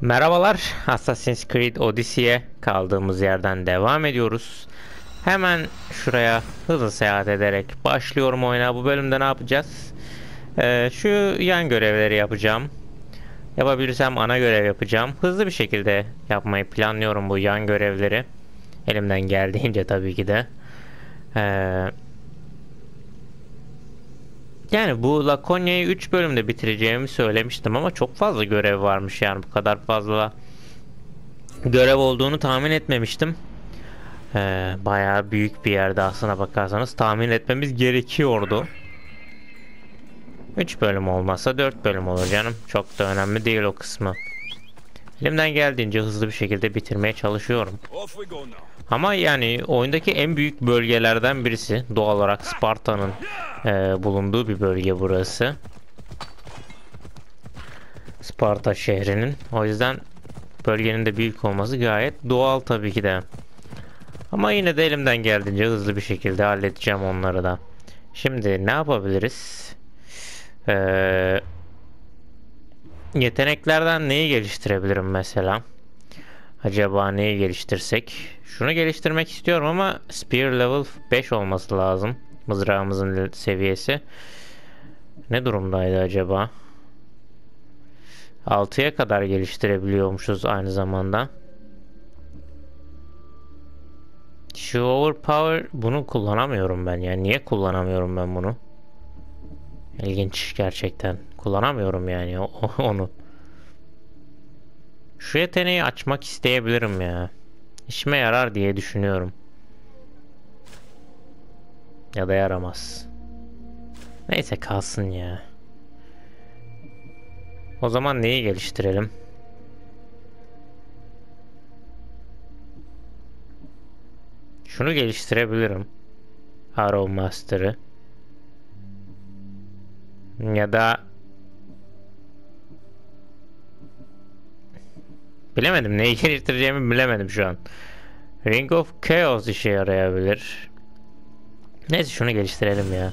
Merhabalar, Assassin's Creed Odyssey'e kaldığımız yerden devam ediyoruz. Hemen şuraya hızlı seyahat ederek başlıyorum oyuna. Bu bölümde ne yapacağız? Şu yan görevleri yapacağım. Yapabilirsem ana görev yapacağım. Hızlı bir şekilde yapmayı planlıyorum bu yan görevleri. Elimden geldiğince tabii ki de. Yani bu Lakonya'yı 3 bölümde bitireceğimi söylemiştim ama çok fazla görev varmış, yani bu kadar fazla görev olduğunu tahmin etmemiştim. Bayağı büyük bir yerde aslına bakarsanız tahmin etmemiz gerekiyordu. 3 bölüm olmasa 4 bölüm olur canım. Çok da önemli değil o kısmı. Elimden geldiğince hızlı bir şekilde bitirmeye çalışıyorum. Ama yani oyundaki en büyük bölgelerden birisi. Doğal olarak Sparta'nın bulunduğu bir bölge burası. Sparta şehrinin. O yüzden bölgenin de büyük olması gayet doğal tabii ki de. Ama yine de elimden geldiğince hızlı bir şekilde halledeceğim onları da. Şimdi ne yapabiliriz? Yeteneklerden neyi geliştirebilirim mesela? Acaba neyi geliştirsek? Şunu geliştirmek istiyorum ama Spear level 5 olması lazım. Mızrağımızın seviyesi. Ne durumdaydı acaba? 6'ya kadar geliştirebiliyormuşuz aynı zamanda. Şu overpower, bunu kullanamıyorum ben. Yani niye kullanamıyorum ben bunu? İlginç gerçekten. Kullanamıyorum yani onu. Şu yeteneği açmak isteyebilirim ya. İşime yarar diye düşünüyorum. Ya da yaramaz. Neyse kalsın ya. O zaman neyi geliştirelim? Şunu geliştirebilirim. Arrow Master'ı. Ya da bilemedim, neyi geliştireceğimi bilemedim şu an. Ring of Chaos işe yarayabilir. Neyse şunu geliştirelim ya.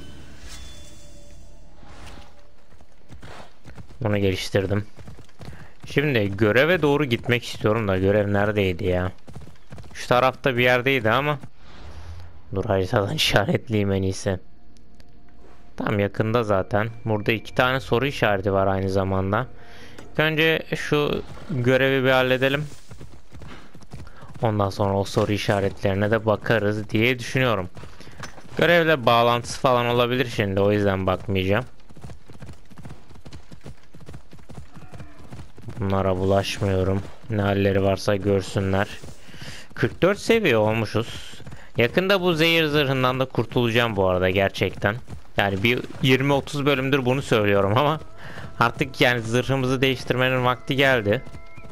Bunu geliştirdim. Şimdi göreve doğru gitmek istiyorum da görev neredeydi ya? Şu tarafta bir yerdeydi ama. Dur, haritadan işaretleyeyim en iyisi. Tam yakında zaten. Burada 2 tane soru işareti var aynı zamanda. İlk önce şu görevi bir halledelim. Ondan sonra o soru işaretlerine de bakarız diye düşünüyorum. Görevle bağlantısı falan olabilir şimdi, o yüzden bakmayacağım. Bunlara bulaşmıyorum. Ne halleri varsa görsünler. 44 seviye olmuşuz. Yakında bu zehir zırhından da kurtulacağım bu arada gerçekten. Yani bir 20-30 bölümdür bunu söylüyorum ama artık yani zırhımızı değiştirmenin vakti geldi.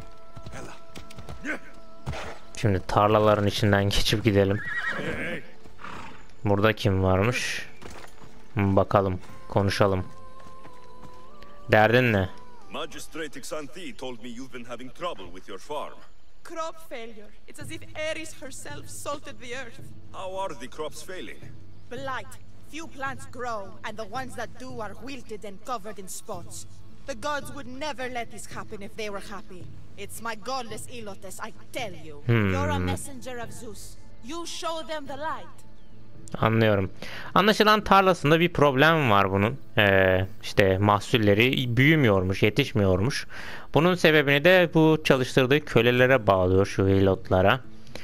Şimdi tarlaların içinden geçip gidelim. Burada kim varmış? Bakalım, konuşalım. Derdin ne? Magistrate Xanthi told me you've been having trouble with your farm. Crop failure. It's as if Ares herself salted the earth. How are the crops failing? Blight. Few plants grow, and the ones that do are wilted and covered in spots. The gods would never let this happen if they were happy. It's my godless Ilotes, I tell you. You're a messenger of Zeus. You show them the light. Anlıyorum. Anlaşılan tarlasında bir problem var bunun. İşte mahsulleri büyümüyormuş, yetişmiyormuş. Bunun sebebini de bu çalıştırdığı kölelere bağlıyor, şu hilotlara.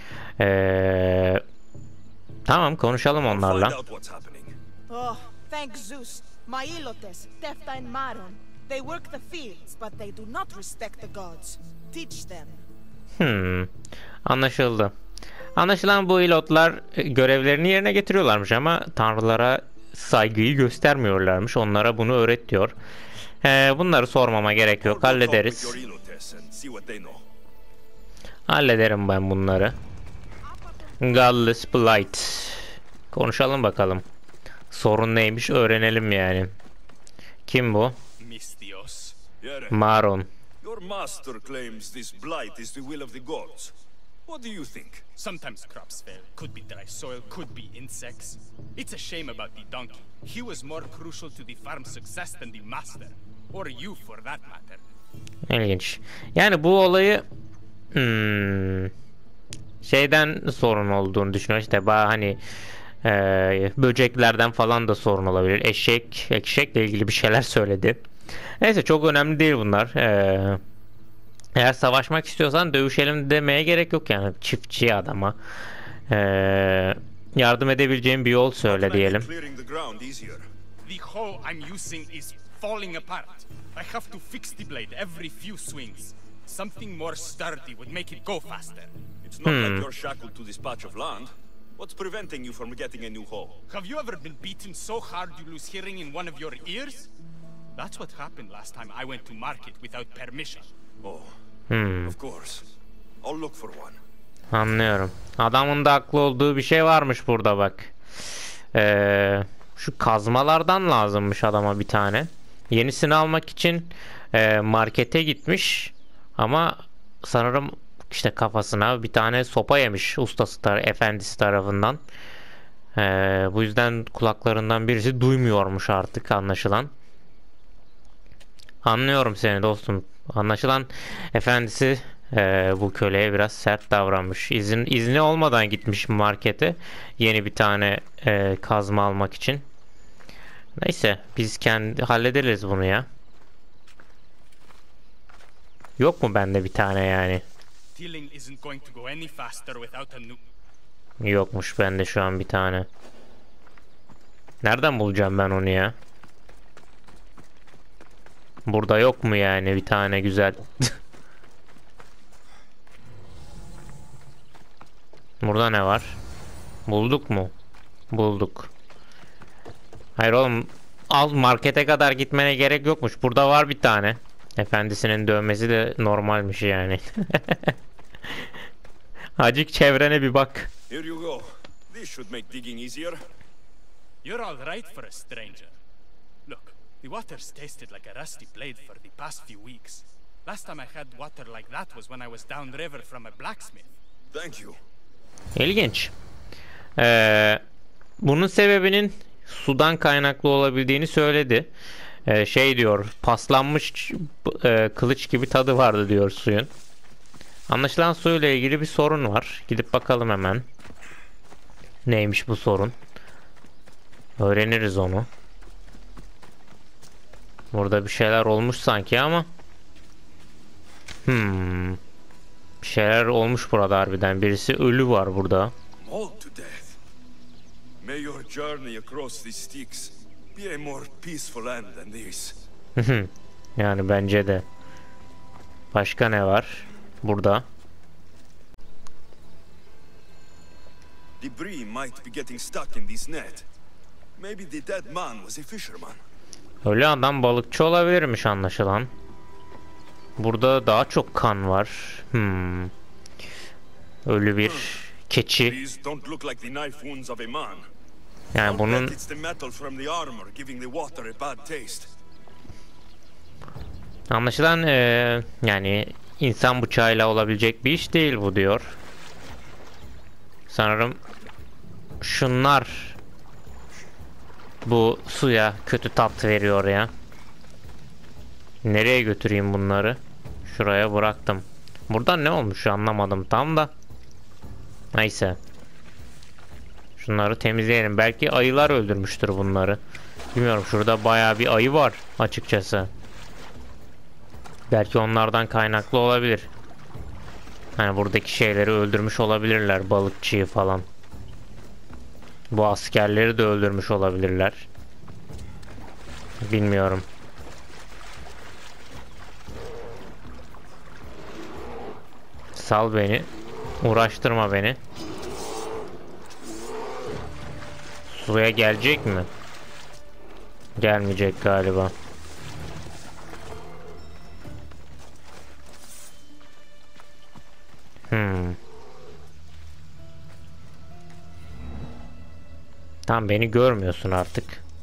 Tamam, konuşalım onlarla. Oh, thank Zeus. My Ilotes, Tefta and Maron. They work the fields, but they do not respect the gods. Teach them. Anlaşıldı. Anlaşılan bu ilotlar görevlerini yerine getiriyorlarmış ama tanrılara saygıyı göstermiyorlarmış. Onlara bunu öğret diyor. Bunları sormama gerek yok. Hallederiz. Hallederim ben bunları. Godless Blight. Konuşalım bakalım. Sorun neymiş öğrenelim yani. Kim bu? Maron. Your master claims this blight is the will of the gods. What do you think? Sometimes crops fail. Could be dry soil, could be insects. It's a shame about the donkey. He was more crucial to the farm's success than the master. Or you, for that matter. İlginç. Yani bu olayı şeyden sorun olduğunu düşünüyorum. İşte hani böceklerden falan da sorun olabilir. Eşekle ilgili bir şeyler söyledi. Neyse çok önemli değil bunlar. Eğer savaşmak istiyorsan dövüşelim demeye gerek yok yani çiftçi adama. Yardım edebileceğim bir yol söyle diyelim. Clearing the ground easier. The hoe I'm using is falling apart. I have to fix the blade every few swings. Something more sturdy would make it go faster. It's not like you're shackled to this patch of land. What's preventing you from getting a new hoe? Have you ever been beaten so hard you lose hearing in one of your ears? That's what happened last time I went to market without permission. Oh, of course. I'll look for one. Anlıyorum. Adamın da haklı olduğu bir şey varmış burada bak. Şu kazmalardan lazımmış adama bir tane. Yenisini almak için markete gitmiş. Ama sanırım işte kafasına bir tane sopa yemiş efendisi tarafından. Bu yüzden kulaklarından birisi duymuyormuş artık anlaşılan. Anlıyorum seni dostum. Anlaşılan efendisi bu köleye biraz sert davranmış. İzni olmadan gitmiş markete yeni bir tane kazma almak için. Neyse biz kendi hallederiz bunu ya. Yok mu bende bir tane yani? Tilling isn't going to go any faster without a new... Yokmuş bende şu an bir tane. Nereden bulacağım ben onu ya? Burada yok mu yani bir tane güzel? Burada ne var? Bulduk mu? Bulduk. Hayır oğlum, al markete kadar gitmene gerek yokmuş. Burada var bir tane. Efendisinin dövmesi de normalmiş yani. Acık çevrene bir bak. Here you go. This should make digging easier. You're all right for a stranger. Look, the water's tasted like a rusty blade for the past few weeks. Last time I had water like that was when I was downriver from a blacksmith. Thank you. İlginç. Bunun sebebinin sudan kaynaklı olabildiğini söyledi. Şey diyor, paslanmış kılıç gibi tadı vardı diyor suyun. Anlaşılan suyla ilgili bir sorun var. Gidip bakalım hemen. Neymiş bu sorun? Öğreniriz onu. Burada bir şeyler olmuş sanki ama. Bir şeyler olmuş burada harbiden. Birisi ölü var burada. Mauled to death. May your journey across these Styx be a more peaceful end than this. Yani bence de. Başka ne var burada? Debris might be getting stuck in this net. Maybe the dead man was a fisherman. Ölü adam balıkçı olabilirmiş anlaşılan. Burada daha çok kan var. Ölü bir keçi. These don't look like the knife wounds of a man. Yani I'll bunun bet it's the metal from the armor giving the water a bad taste. anlaşılan yani insan bıçağıyla olabilecek bir iş değil bu diyor. Sanırım şunlar bu suya kötü tat veriyor ya. Nereye götüreyim bunları? Şuraya bıraktım. Buradan ne olmuş anlamadım tam da. Neyse. Şunları temizleyelim. Belki ayılar öldürmüştür bunları. Bilmiyorum, şurada bayağı bir ayı var açıkçası. Belki onlardan kaynaklı olabilir. Hani buradaki şeyleri öldürmüş olabilirler. Balıkçıyı falan. Bu askerleri de öldürmüş olabilirler. Bilmiyorum. Sal beni. Uğraştırma beni. Suya gelecek mi? Gelmeyecek galiba. Tam beni görmüyorsun artık.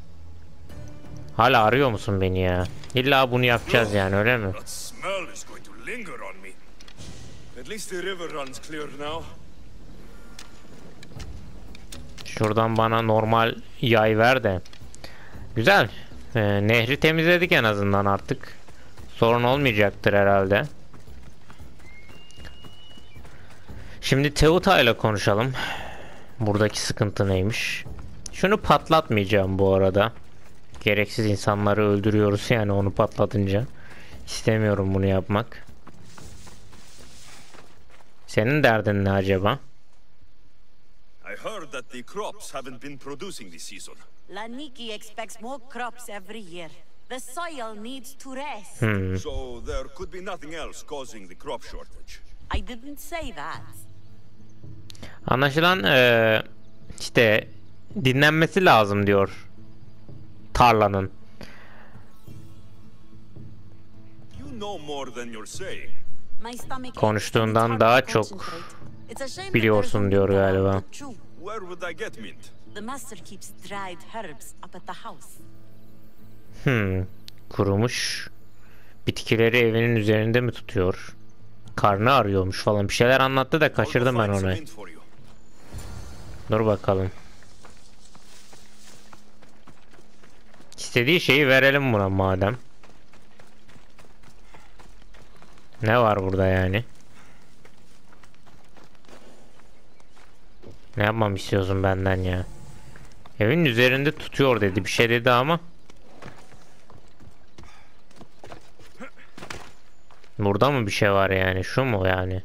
Hala arıyor musun beni ya? İlla bunu yapacağız yani, öyle mi? That smell is going to linger on me. At least the river runs clear now. Şuradan bana normal yay ver de. Güzel. Nehri temizledik en azından artık. Sorun olmayacaktır herhalde. Şimdi Teuta ile konuşalım. Buradaki sıkıntı neymiş? Şunu patlatmayacağım bu arada. Gereksiz insanları öldürüyoruz yani onu patlatınca. İstemiyorum bunu yapmak. Senin derdin ne acaba? I heard that the crops haven't been producing this season. Laniki expects more crops every year. The soil needs to rest. So there could be nothing else causing the crop shortage. I didn't say that. Anlaşılan işte dinlenmesi lazım diyor tarlanın. You know more than you're saying. My stomach aches Konuştuğundan and it's daha hard to çok concentrate. It's a shame that biliyorsun there's diyor no meat around galiba. to chew. Where would I get mint? The master keeps dried herbs up at the house. Kurumuş bitkileri evinin üzerinde mi tutuyor? Karnı ağrıyormuş falan bir şeyler anlattı da kaçırdım ben I'll go find some onu. mint for you. Dur bakalım. İstediği şeyi verelim buna madem. Ne var burada yani? Ne yapmam istiyorsun benden ya? Evin üzerinde tutuyor dedi. Bir şey dedi ama. Burada mı bir şey var yani? Şu mu yani?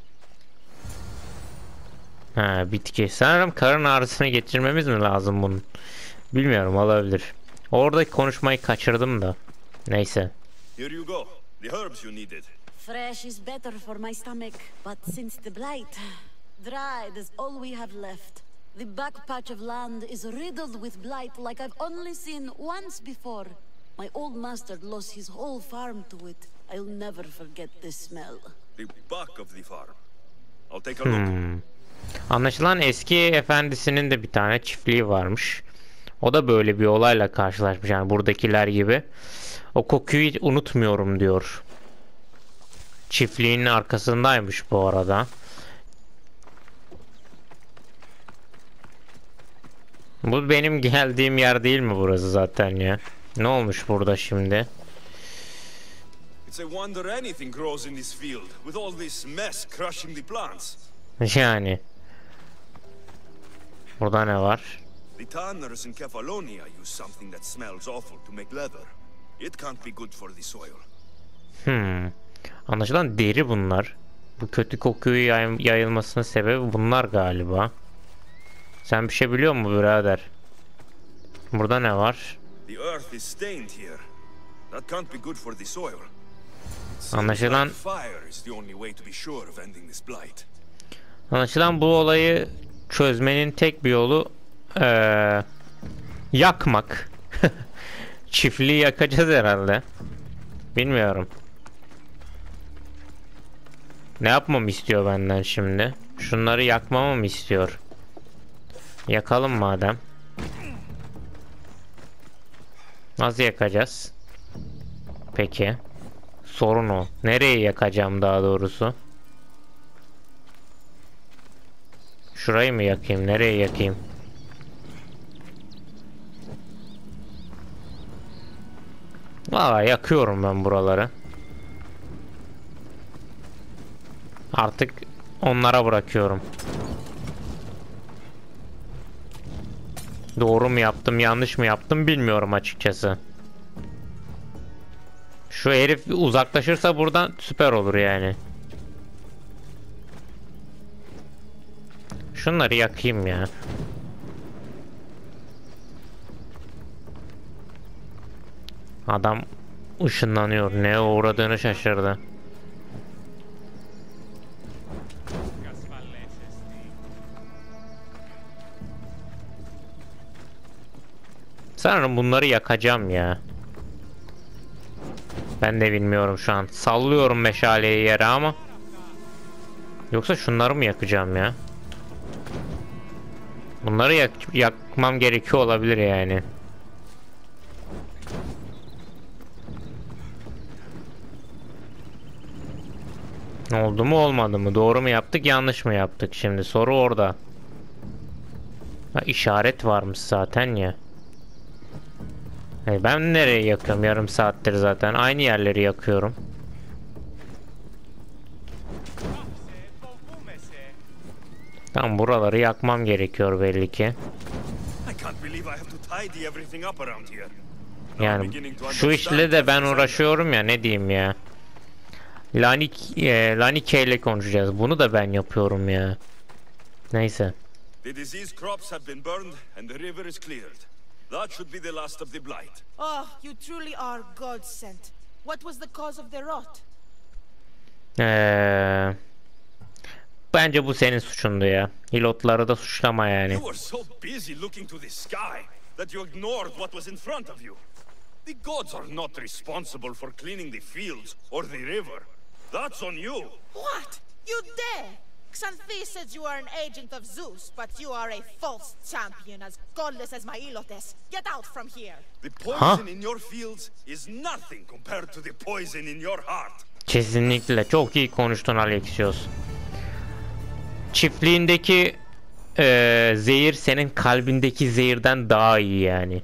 Ha, bitki. Sanırım karın ağrısını geçirmemiz mi lazım bunun? Bilmiyorum, olabilir. Oradaki konuşmayı kaçırdım da. Neyse. Here you go. The herbs you needed. Fresh is better for my stomach, but since the blight, dried is all we have left. The back patch of land is riddled with blight like I've only seen once before. My old master lost his whole farm to it. I'll never forget this smell. The back of the farm. I'll take a look. Anlaşılan eski efendisinin de bir tane çiftliği varmış. O da böyle bir olayla karşılaşmış yani buradakiler gibi. O kokuyu unutmuyorum diyor. Çiftliğinin arkasındaymış bu arada. Bu benim geldiğim yer değil mi burası zaten ya? Ne olmuş burada şimdi? It's a wonder anything grows in this field with all this mess crushing the plants. Yani. Burada ne var? The tanners in Kefalonia use something that smells awful to make leather. It can't be good for the soil. Anlaşılan deri bunlar. Bu kötü kokuyu yayılmasının sebebi bunlar galiba. Sen bir şey biliyor musun birader? Burada ne var? The earth is stained here. That can't be good for the soil. It seems Anlaşılan like fire is the only way to be sure of ending this blight. Anlaşılan bu olayı çözmenin tek bir yolu yakmak. Çiftliği yakacağız herhalde. Bilmiyorum. Ne yapmamı istiyor benden şimdi? Şunları yakmamı mı istiyor? Yakalım madem. Nasıl yakacağız? Peki. Sorun o. Nereye yakacağım daha doğrusu? Şurayı mı yakayım? Nereye yakayım? Valla yakıyorum ben buraları. Artık onlara bırakıyorum. Doğru mu yaptım, yanlış mı yaptım bilmiyorum açıkçası. Şu herif uzaklaşırsa buradan süper olur yani. Şunları yakayım ya. Adam ışınlanıyor. Neye uğradığını şaşırdı. Sanırım bunları yakacağım ya. Ben de bilmiyorum şu an. Sallıyorum meşaleyi yere ama. Yoksa şunları mı yakacağım ya? Bunları yakmam gerekiyor olabilir yani. Oldu mu olmadı mı? Doğru mu yaptık yanlış mı yaptık? Şimdi soru orada. Ha, işaret varmış zaten ya. Ben nereye yakıyorum? Yarım saattir zaten aynı yerleri yakıyorum. Tamam, buraları yakmam gerekiyor belli ki. I can't believe I have to tidy everything up around here. Yani şu işle de ben uğraşıyorum ya, ne diyeyim ya. Lanike ile konuşacağız. Bunu da ben yapıyorum ya. Neyse. The disease crops have been burned and the river is cleared. That should be the last of the blight. Oh, you truly are God sent. What was the cause of the rot? Bence bu senin suçundu ya. Hilotları da suçlama yani. You were so busy looking to the sky that you ignored what was in front of you. The gods are not responsible for cleaning the fields or the river. That's on you. What? You dare? Xanthi says you are an agent of Zeus, but you are a false champion, as godless as my Ilotes. Get out from here. The poison in your fields is nothing compared to the poison in your heart. Kesinlikle çok iyi konuştun Alexios. Çiftliğindeki zehir senin kalbindeki zehirden daha iyi yani.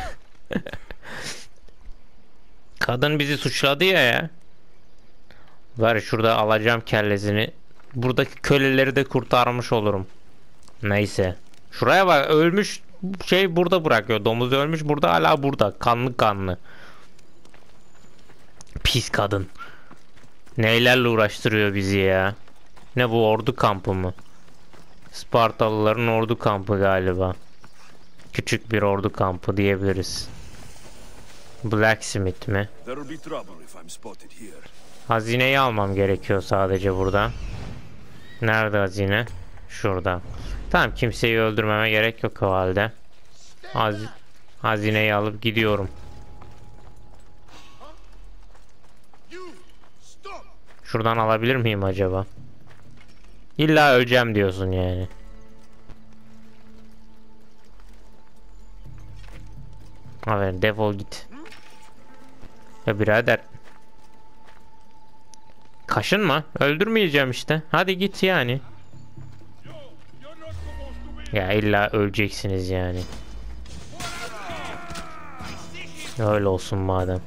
Kadın bizi suçladı ya. Var şurada alacağım kellesini. Buradaki köleleri de kurtarmış olurum. Neyse. Şuraya bak, ölmüş şey burada bırakıyor. Domuz ölmüş burada, hala burada. Kanlı kanlı. Pis kadın. Neylerle uğraştırıyor bizi ya. Ne bu, ordu kampı mı? Spartalıların ordu kampı galiba. Küçük bir ordu kampı diyebiliriz. Blacksmith mi? Hazineyi almam gerekiyor sadece burada. Nerede hazine? Şurada. Tamam, kimseyi öldürmeme gerek yok o halde. Hazineyi alıp gidiyorum. Şuradan alabilir miyim acaba? İlla öleceğim diyorsun yani. Evet, defol git. Ya birader. Kaşınma. Öldürmeyeceğim işte. Hadi git yani. Ya illa öleceksiniz yani. Öyle olsun madem.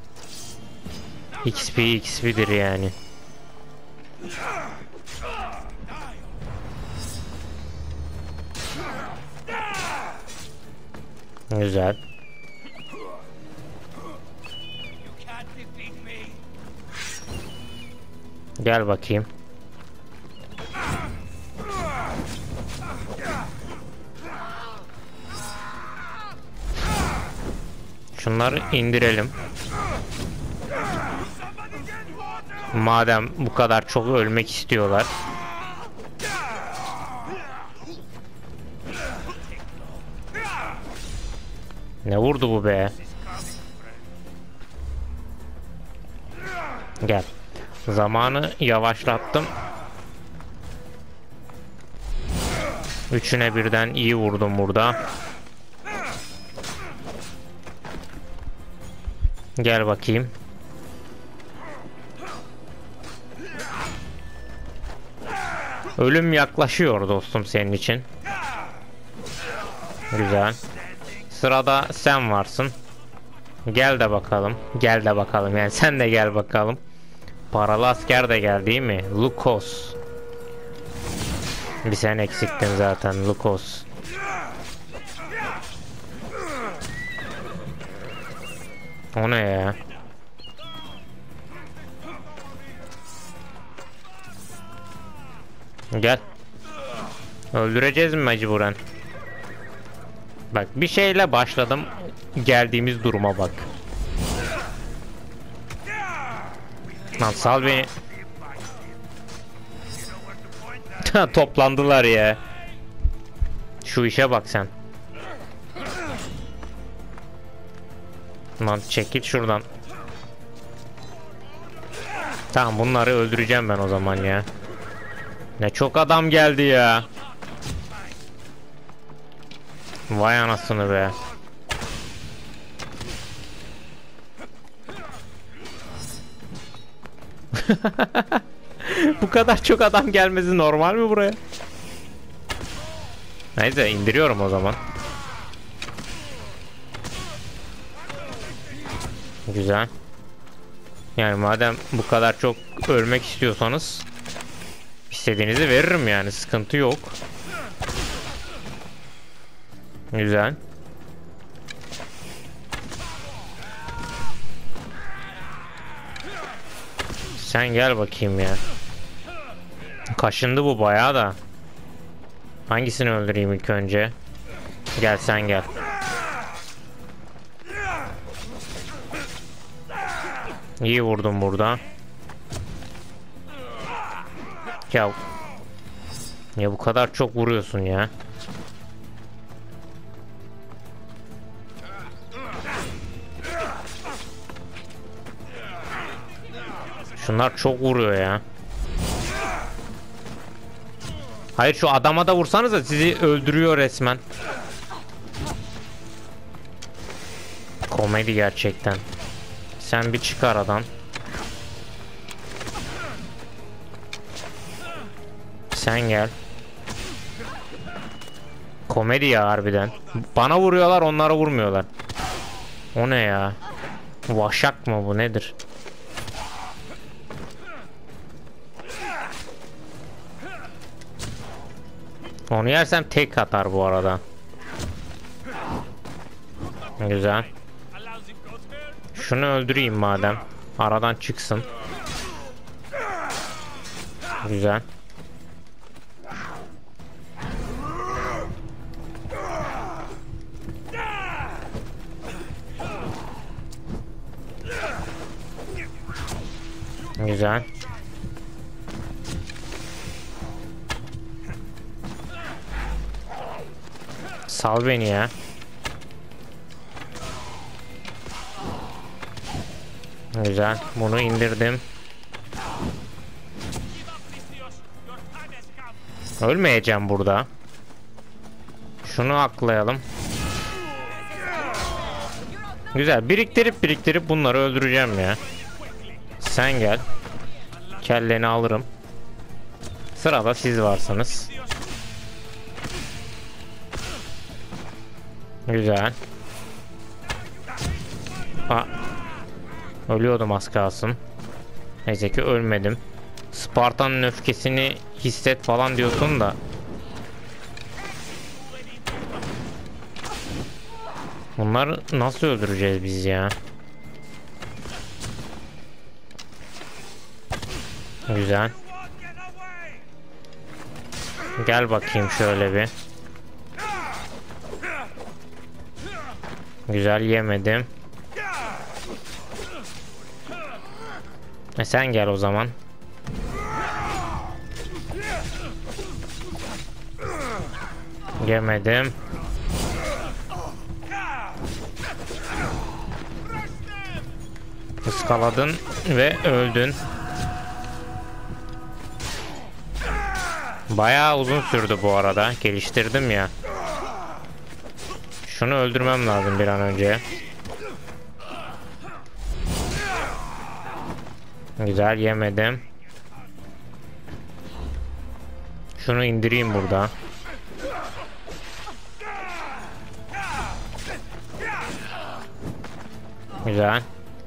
XP'dir yani. Güzel. Gel bakayım. Şunları indirelim. Madem bu kadar çok ölmek istiyorlar. Ne vurdu bu be? Gel. Zamanı yavaşlattım. Üçüne birden iyi vurdum burada. Gel bakayım. Ölüm yaklaşıyor dostum senin için. Güzel. Sırada sen varsın. Gel de bakalım. Gel de bakalım. Yani sen de gel bakalım. Paralı asker de gel değil mi? Lukos. Bir sen eksiktin zaten Lukos. O ne ya? Gel. Öldüreceğiz mi mecburen? Bak bir şeyle başladım. Geldiğimiz duruma bak. Lan sal beni. Toplandılar ya. Şu işe bak sen. Lan çekil şuradan. Tamam, bunları öldüreceğim ben o zaman ya. Ne çok adam geldi ya. Vay anasını be. Bu kadar çok adam gelmesi normal mi buraya? Neyse, indiriyorum o zaman. Güzel. Yani madem bu kadar çok ölmek istiyorsanız istediğinizi veririm yani, sıkıntı yok. Güzel. Sen gel bakayım ya. Kaşındı bu bayağı da. Hangisini öldüreyim ilk önce? Gel sen gel. İyi vurdum burada. Ya bu kadar çok vuruyorsun ya. Şunlar çok vuruyor ya. Hayır, şu adama da vursanız da sizi öldürüyor resmen. Komedi gerçekten. Sen bir çık aradan. Sen gel. Komedi ya harbiden. Bana vuruyorlar, onlara vurmuyorlar. O ne ya? Vaşak mı bu, nedir? Onu yersem tek atar bu arada. Güzel. Şunu öldüreyim madem. Aradan çıksın. Güzel. Güzel. Sal beni ya. Güzel. Bunu indirdim. Ölmeyeceğim burada. Şunu aklayalım. Güzel. Biriktirip bunları öldüreceğim ya. Sen gel. Kelleni alırım. Sırada siz varsınız. Güzel. Ölüyordum az kalsın. Neyse ki ölmedim. Spartan'ın öfkesini hisset falan diyorsun da. Bunları nasıl öldüreceğiz biz ya? Güzel. Gel bakayım şöyle bir. Güzel, yemedim. Sen gel o zaman. Yemedim. Iskaladın ve öldün. Bayağı uzun sürdü bu arada. Geliştirdim ya. Şunu öldürmem lazım bir an önce. Güzel, yemedim. Şunu indireyim burada. Güzel.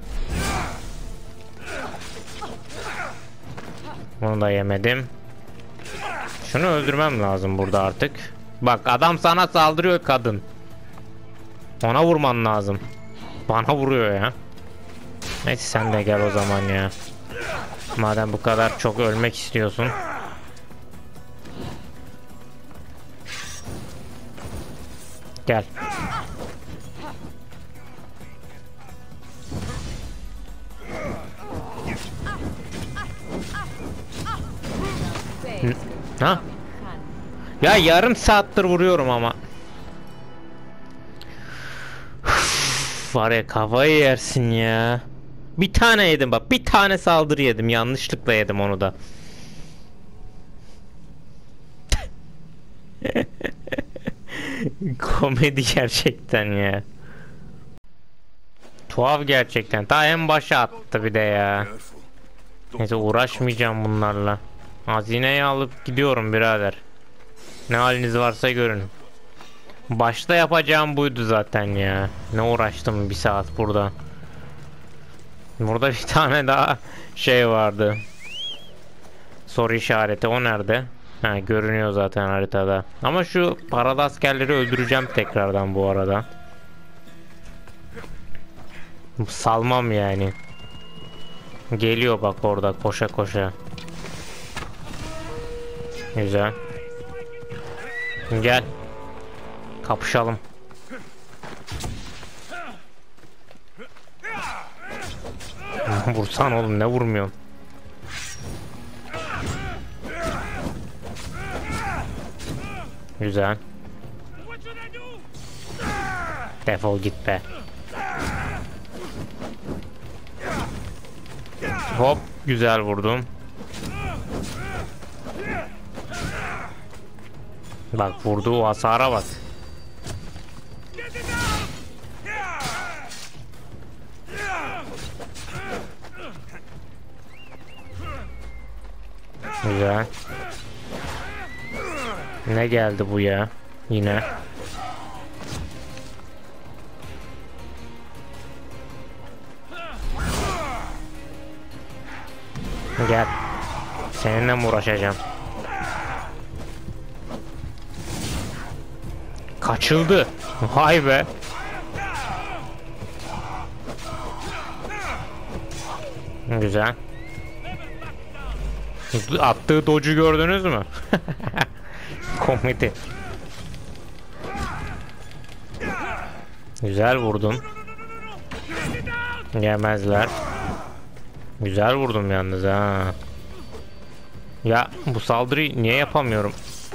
Bunu da yemedim. Şunu öldürmem lazım burada artık. Bak, adam sana saldırıyor kadın. Ona vurman lazım. Bana vuruyor ya. Neyse sen de gel o zaman ya. Madem bu kadar çok ölmek istiyorsun. Gel. Ha? Ya yarım saattir vuruyorum ama. Var ya, kafayı yersin ya. Bir tane yedim bak. Bir tane saldırı yedim. Yanlışlıkla yedim onu da. Komedi gerçekten ya. Tuhaf gerçekten. Ta en başa attı bir de ya. Neyse, uğraşmayacağım bunlarla. Hazineyi alıp gidiyorum birader. Ne haliniz varsa görün. Başta yapacağım buydu zaten ya. Ne uğraştım bir saat burada. Burada bir tane daha şey vardı. Soru işareti, o nerede? Ha, görünüyor zaten haritada. Ama şu paralı askerleri öldüreceğim tekrardan bu arada. Salmam yani. Geliyor bak orada koşa koşa. Güzel. Gel. Kapışalım. Vursan oğlum, ne vurmuyorsun? Güzel. Defol git be. Hop, güzel vurdum. Bak vurduğu hasara bak. Güzel. Ne geldi bu ya? Yine. Gel. Seninle mi uğraşacağım? Kaçıldı. Vay be. Güzel. Attığı dodge'u gördünüz mü? Komedi. Güzel vurdun. Yemezler. Güzel vurdum yalnız ha. Ya bu saldırıyı niye yapamıyorum?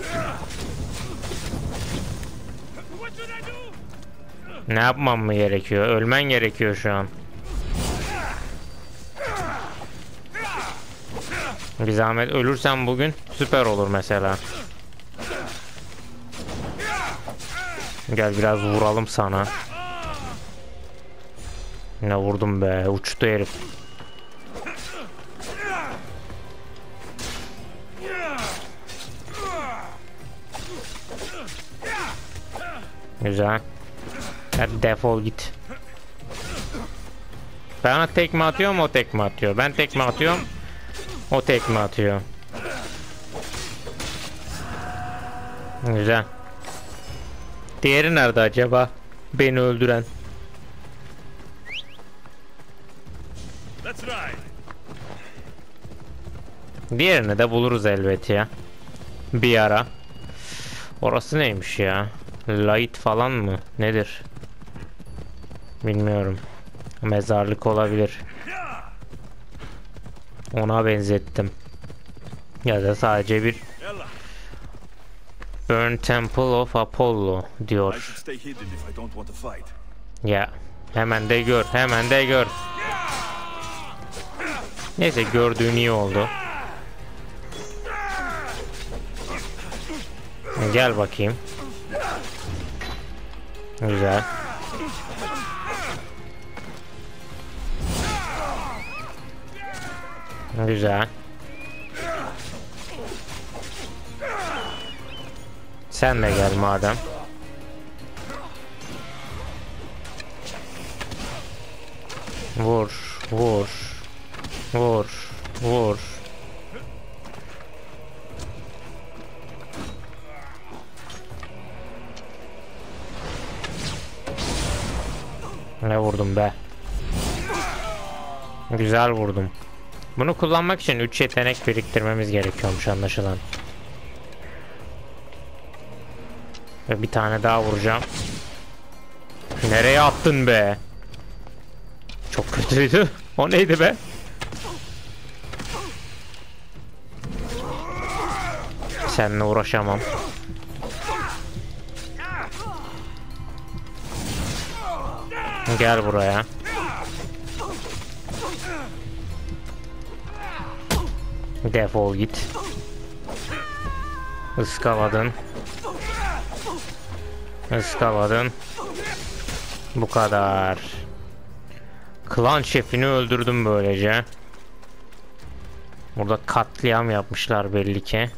Ne yapmam mı gerekiyor? Ölmen gerekiyor şu an. Bir zahmet ölürsen bugün süper olur mesela. Gel biraz vuralım sana. Ne vurdum be, uçtu herif. Güzel. Hadi defol git. Ben ona tekme atıyorum, o tekme atıyor. Ben tekme atıyorum, o tekme atıyor. Güzel. Diğeri nerede acaba? Beni öldüren. Diğerini de buluruz elbet ya. Bir ara. Orası neymiş ya? Light falan mı? Nedir? Bilmiyorum. Mezarlık olabilir. Ona benzettim. Ya da sadece bir Burn Temple of Apollo diyor. Ya hemen de gör, hemen de gör. Neyse, gördüğün iyi oldu. Gel bakayım. Güzel. Güzel. Sen de gel madem. Vur, vur, vur, vur. Ne vurdum be? Güzel vurdum. Bunu kullanmak için 3 yetenek biriktirmemiz gerekiyormuş anlaşılan. Ve bir tane daha vuracağım. Nereye attın be? Çok kötüydü. O neydi be? Seninle uğraşamam. Gel buraya. Defol git. Iskaladın. Iskaladın. Bu kadar. Klan şefini öldürdüm böylece. Burada katliam yapmışlar belli ki.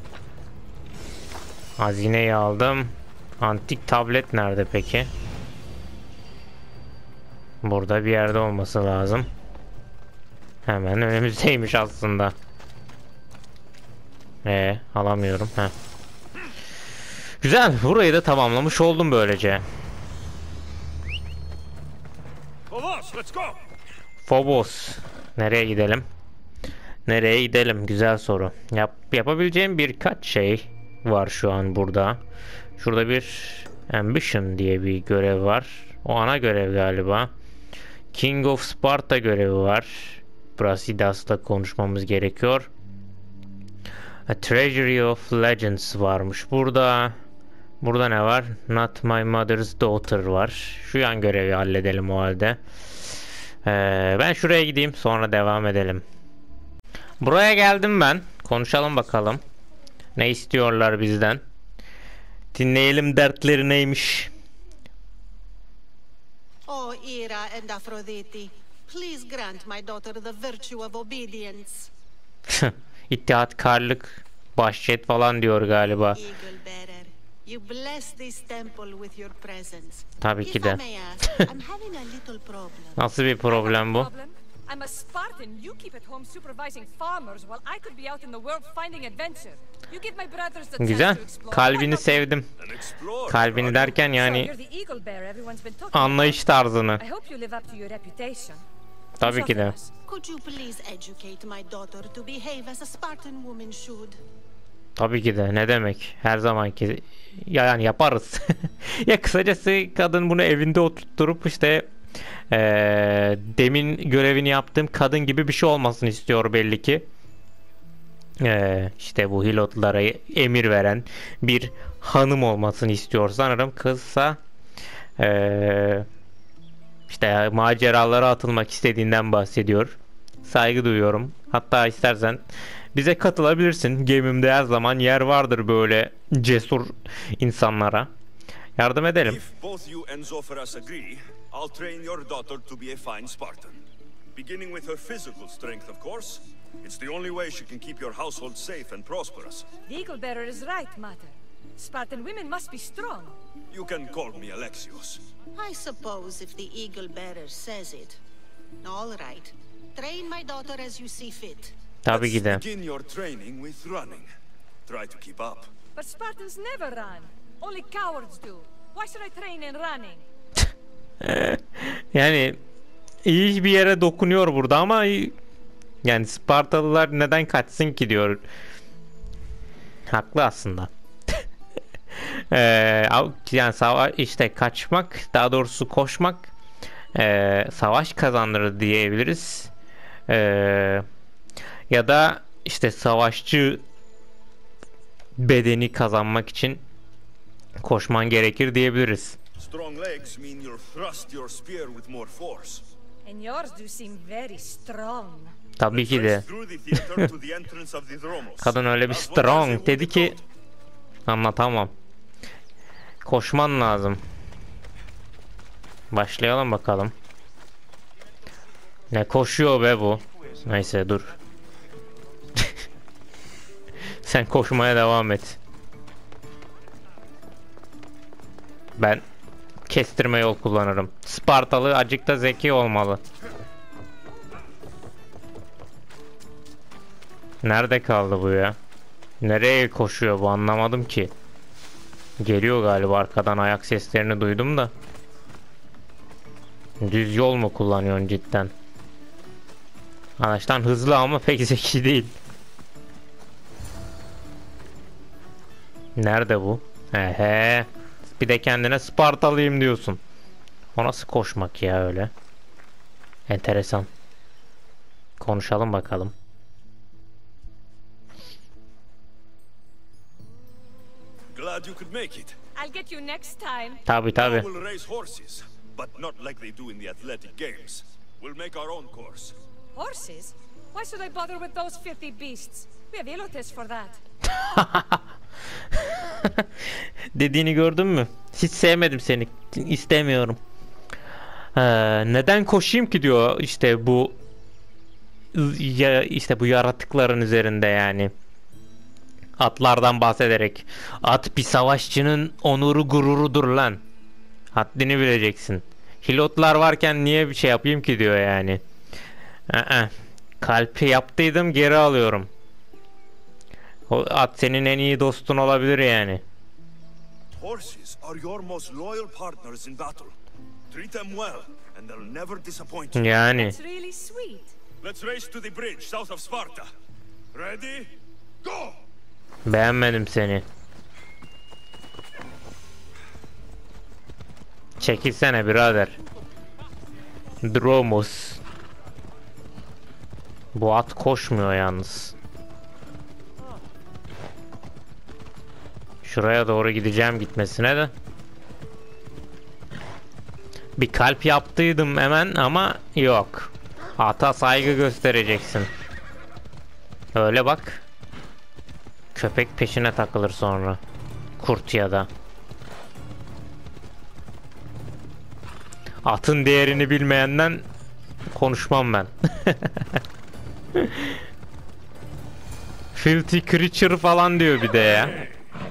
Hazineyi aldım. Antik tablet nerede peki? Burada bir yerde olması lazım. Hemen önümüzdeymiş aslında. Alamıyorum. Heh. Güzel. Burayı da tamamlamış oldum böylece. Phobos, let's go. Phobos. Nereye gidelim? Nereye gidelim? Güzel soru. Yapabileceğim birkaç şey var şu an burada. Şurada bir Ambition diye bir görev var. O ana görev galiba. King of Sparta görevi var. Brasidas'la konuşmamız gerekiyor. A Treasury of Legends varmış burada. Burada ne var? Not My Mother's Daughter var. Şu yan görevi halledelim o halde. Ben şuraya gideyim, sonra devam edelim. Buraya geldim ben. Konuşalım bakalım. Ne istiyorlar bizden? Dinleyelim dertleri neymiş. O Ira and Aphrodite, please grant my daughter the virtue of obedience. İttihatkarlık, bahşet falan diyor galiba. Eagle bearer, you bless this temple with your presence. Tabii ki If de. I may ask, I'm having a little problem. Nasıl bir problem bu? I'm a Spartan. You keep at home supervising farmers while I could be out in the world finding adventure. You give my brothers the chance Güzel. to explore. Kalbini sevdim. An explorer. Kalbini derken So yani you're the eagle bearer everyone's been talking anlayış tarzını. about. I hope you live up to your reputation. Tabii ki de. Sophonos, Could you please educate my daughter to behave as a Spartan woman should? Tabii ki de. Ne demek? Her zamanki yani yaparız. Ya kısacası kadın bunu evinde oturtturup işte demin görevini yaptığım kadın gibi bir şey olmasını istiyor belli ki. İşte bu Hilotlara emir veren bir hanım olmasını istiyor sanırım. Kızsa işte maceralara atılmak istediğinden bahsediyor. Saygı duyuyorum. Hatta istersen bize katılabilirsin. Gemimde her zaman yer vardır böyle cesur insanlara. Yardım edelim. If both you and Zophras agree, I'll train your daughter to be a fine Spartan. Beginning with her physical strength, of course. It's the only way she can keep your household safe and prosperous. the eagle bearer is right, Mater. Spartan women must be strong. You can call me Alexios. I suppose if the eagle bearer says it. All right. Train my daughter as you see fit. Tabii ki de. Let's begin your training with running. Try to keep up. But Spartans never run. Only cowards do. Why should I train in running? Yani iyi bir yere dokunuyor burada ama yani Spartalılar neden kaçsın ki diyor. Haklı aslında. Yani işte kaçmak, daha doğrusu koşmak savaş kazandırır diyebiliriz. Ya da işte savaşçı bedeni kazanmak için koşman gerekir diyebiliriz. Strong legs mean you'll thrust your spear with more force. And yours do seem very strong. Tabii ki de. Through the theater to the entrance of the Dromos. Kadın öyle bir That's what I say strong will dedi be ki told. anlatamam. Koşman lazım. Başlayalım bakalım. Ne koşuyor be bu? Neyse dur. Sen koşmaya devam et. Ben kestirme yol kullanırım. Spartalı acık da zeki olmalı. Nerede kaldı bu ya? Nereye koşuyor bu, anlamadım ki. Geliyor galiba, arkadan ayak seslerini duydum da. Düz yol mu kullanıyorsun cidden? Araçtan hızlı ama pek zeki değil. Nerede bu? Ehe. Bir de kendine Spartalıyım diyorsun. O nasıl koşmak ya öyle? Enteresan. Konuşalım bakalım. Glad you could make it. I'll get you next time. Tabi tabi. Now we'll race horses, but not like they do in the athletic games. We'll make our own course. Horses? Why should I bother with those filthy beasts? We have Elotes for that. Dediğini gördün mü? Hiç sevmedim seni. İstemiyorum. Neden koşayım ki diyor işte bu işte bu yaratıkların üzerinde yani. Atlardan bahsederek. At bir savaşçının onuru gururudur lan. Haddini bileceksin. Hilotlar varken niye bir şey yapayım ki diyor yani. Kalpi yaptıydım, geri alıyorum. O at senin en iyi dostun olabilir yani. Horses are your most loyal partners in battle. Treat them well, and they'll never disappoint you. Yani. It's really sweet. Let's race to the bridge south of Sparta. Ready? Go! Beğenmedim seni. Çekilsene birader. Dromos. Bu at koşmuyor yalnız. Şuraya doğru gideceğim gitmesine de. Bir kalp yaptıydım hemen ama yok. Ata saygı göstereceksin. Öyle bak. Köpek peşine takılır sonra. Kurt ya da. Atın değerini bilmeyenden konuşmam ben. Filthy creature falan diyor bir de ya.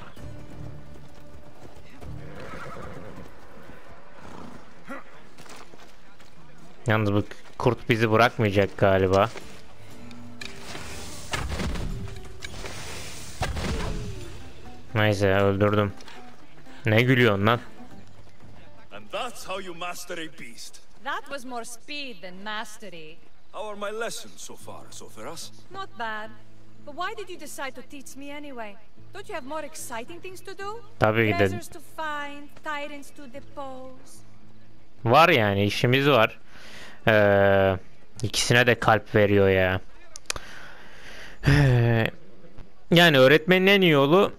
Yalnız bu kurt bizi bırakmayacak galiba. Neyse öldürdüm. Ne gülüyorsun lan? And that's how you master a beast. That was more speed than mastery. How are my lessons so far, Soferas? Not bad. But why did you decide to teach me anyway? Don't you have more exciting things to do? Tabii ki de. Treasures to find, tyrants to depose. Var yani işimiz var. İkisine de kalp veriyor ya. Yani öğretmenin en iyi yolu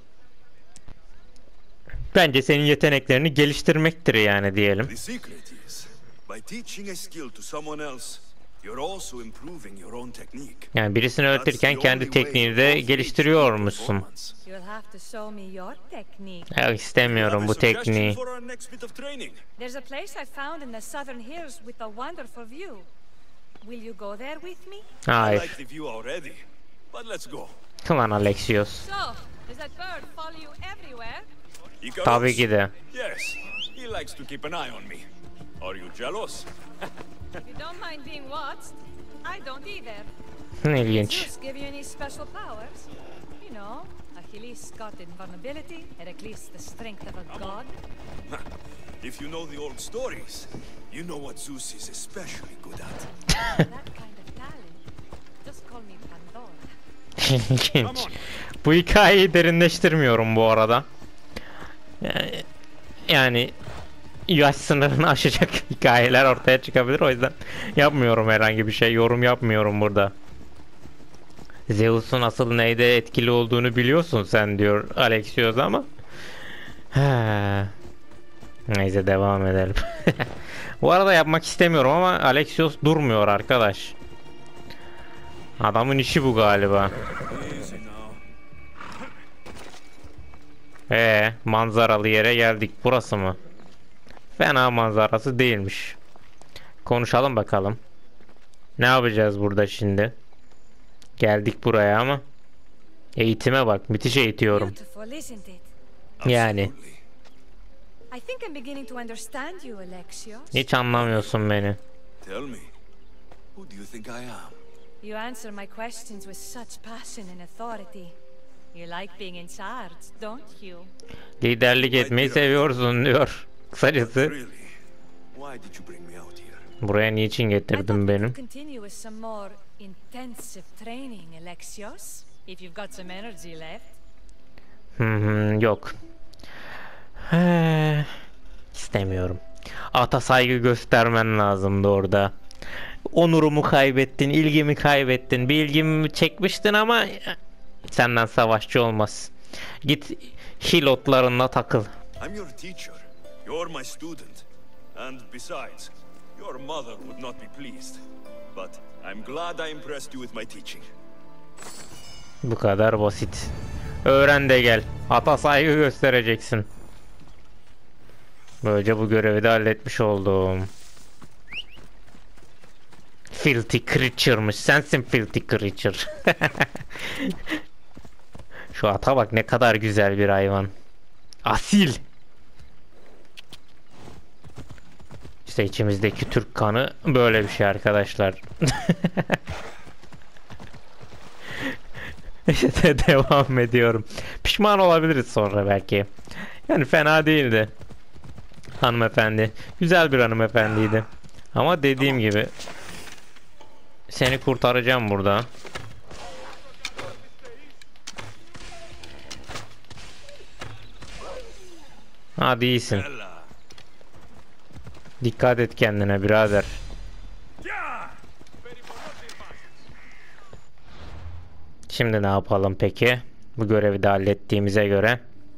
bence senin yeteneklerini geliştirmektir yani diyelim. The secret is, by teaching a skill to someone else, you're also improving your own technique. Yani birisini öğretirken kendi tekniğini de geliştiriyor musun? You'll have to show me your technique. Ya istemiyorum bu tekniği. For our next bit of training. There's a place I found in the southern hills with a wonderful view. Will you go there with me? I Hayır. like the view already, but let's go. Lan Alexios. So, does that bird follow you everywhere? Icarus? Tabii ki de. Yes, he likes to keep an eye on me. Are you jealous? If you don't mind being watched, I don't either. İlginç. Zeus give you any special powers? You know, Achilles got invulnerability, Heracles the strength of a god. If you know the old stories, you know what Zeus is especially good at. That kind of talent. Just call me Pandora. İlginç. Bu hikayeyi derinleştirmiyorum bu arada. Yani yaş sınırını aşacak hikayeler ortaya çıkabilir, o yüzden yapmıyorum herhangi bir şey, yorum yapmıyorum burada. Zeus'un asıl neyde etkili olduğunu biliyorsun sen diyor Alexios ama. Neyse devam edelim. Bu arada yapmak istemiyorum ama Alexios durmuyor arkadaş. Adamın işi bu galiba. Manzaralı yere geldik. Burası mı? Fena manzarası değilmiş. Konuşalım bakalım. Ne yapacağız burada şimdi? Geldik buraya ama. Eğitime bak. Müthiş eğitiyorum. Beautiful, isn't it? Yani. I think I'm beginning to understand you, Alexios. Hiç anlamıyorsun beni. Tell me, who do you think I am? You answer my questions with such passion and authority. You like being in charge, don't you? Liderlik etmeyi seviyorsun diyor. Kısacası Really? Why did you bring me out here? buraya niçin I thought getirdin we benim? could continue with some more intensive training, Alexios. If you've got some energy left. Yok. İstemiyorum. Ata saygı göstermen lazımdı orada. Onurumu kaybettin, ilgimi kaybettin. Bir ilgimi çekmiştin ama senden savaşçı olmaz. Git hilotlarınla takıl. I'm your teacher. You're my student. And besides, your mother would not be pleased. But I'm glad I impressed you with my teaching. Bu kadar basit. Öğren de gel. Ata saygı göstereceksin. Böylece bu görevi de halletmiş oldum. Filthy creature'mış. Sensin filthy creature. Şu ata bak, ne kadar güzel bir hayvan. Asil. İşte içimizdeki Türk kanı böyle bir şey arkadaşlar. İşte devam ediyorum. Pişman olabiliriz sonra belki. Yani fena değildi. Hanımefendi. Güzel bir hanımefendiydi. Ama dediğim gibi seni kurtaracağım burada. Hadi iyisin. Dikkat et kendine birader. Şimdi ne yapalım peki? Bu görevi de hallettiğimize göre.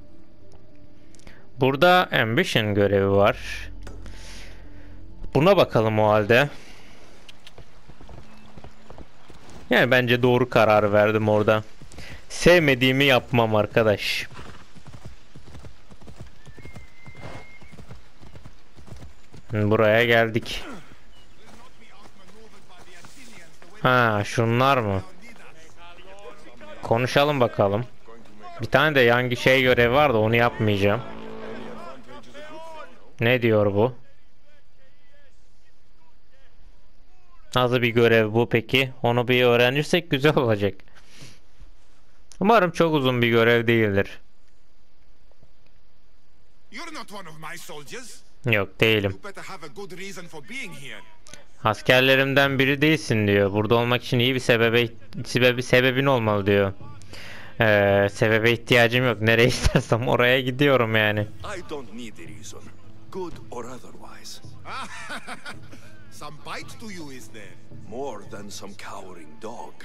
Burada ambition görevi var. Buna bakalım o halde. Yani bence doğru kararı verdim orada. Sevmediğimi yapmam arkadaş. Buraya geldik. Ha, şunlar mı? Konuşalım bakalım. Bir tane de yangi şey görevi var da onu yapmayacağım. Ne diyor bu? Nasıl bir görev bu peki? Onu bir öğrenirsek güzel olacak. Umarım çok uzun bir görev değildir. Yok değilim. Askerlerimden biri değilsin diyor. Burada olmak için iyi bir sebebin olmalı diyor. Sebebe ihtiyacım yok. Nereye istersem oraya gidiyorum yani. I don't need a reason, good or otherwise. Some bite to you, is there? More than some cowering dog.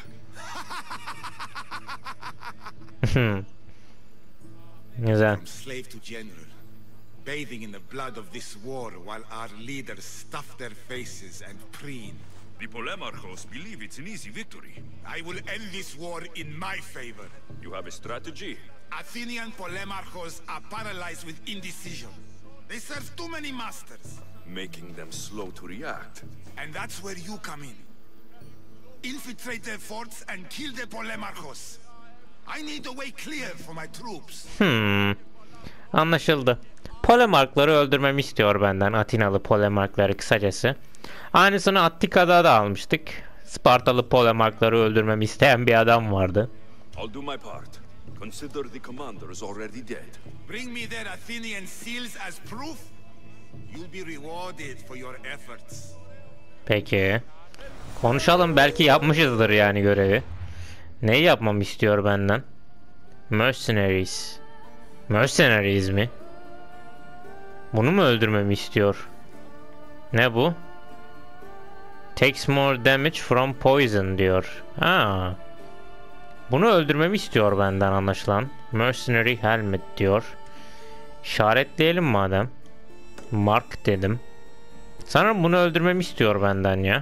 Güzel. From slave to general, bathing in the blood of this war while our leaders stuff their faces and preen. The Polemarchos believe it's an easy victory. I will end this war in my favor. You have a strategy? Athenian Polemarchos are paralyzed with indecision. They serve too many masters. Making them slow to react. And that's where you come in. Infiltrate their forts and kill the Polemarchos. I need a way clear for my troops. Anlaşıldı. Polemarkları öldürmemi istiyor benden. Atinalı Polemarkları kısacası. Aynısını Attika'da da almıştık. Spartalı Polemarkları öldürmemi isteyen bir adam vardı. I'll do my part. Consider the commander is already dead. Bring me their Athenian seals as proof. You'll be rewarded for your efforts. Peki. Konuşalım, belki yapmışızdır yani görevi. Neyi yapmamı istiyor benden? Mercenaries. Mercenaries mi? Bunu mu öldürmemi istiyor? Ne bu? Takes more damage from poison diyor. Ha. Bunu öldürmemi istiyor benden anlaşılan. Mercenary helmet diyor. İşaretleyelim madem. Mark dedim. Sanırım bunu öldürmemi istiyor benden ya.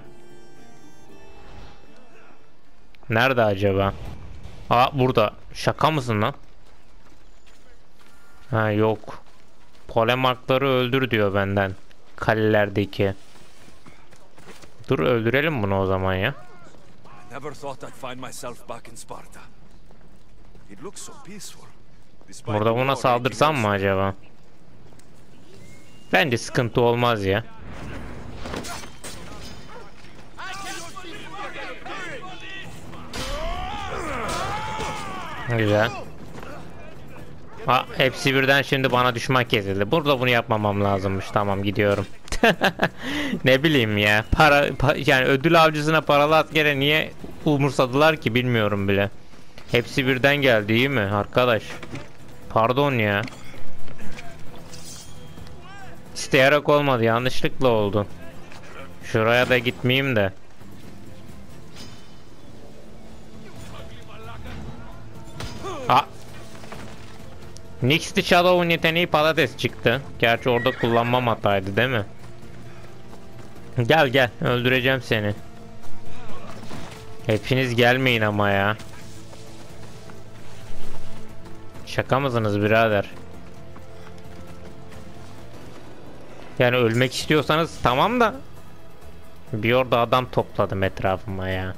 Nerede acaba? Aa, burada. Şaka mısın lan? Ha, yok. Polemarkları öldür diyor benden. Kalelerdeki. Dur, öldürelim bunu o zaman ya. Never thought I'd find myself back in Sparta. It looks so peaceful. Burada buna saldırsam mı acaba? Bence sıkıntı olmaz ya. Güzel. Ha, hepsi birden şimdi bana düşman kesildi. Burada bunu yapmamam lazımmış. Tamam, gidiyorum. Ne bileyim ya. Yani ödül avcısına paralı askere niye umursadılar ki bilmiyorum bile. Hepsi birden geldi, iyi mi arkadaş? Pardon ya. İsteyerek olmadı, yanlışlıkla oldu. Şuraya da gitmeyeyim de. Nix'li Shadow'un yeteneği patates çıktı. Gerçi orada kullanmam hataydı değil mi? Gel gel, öldüreceğim seni. Hepiniz gelmeyin ama ya. Şaka mısınız birader? Yani ölmek istiyorsanız tamam da. Bir orada adam topladım etrafıma ya.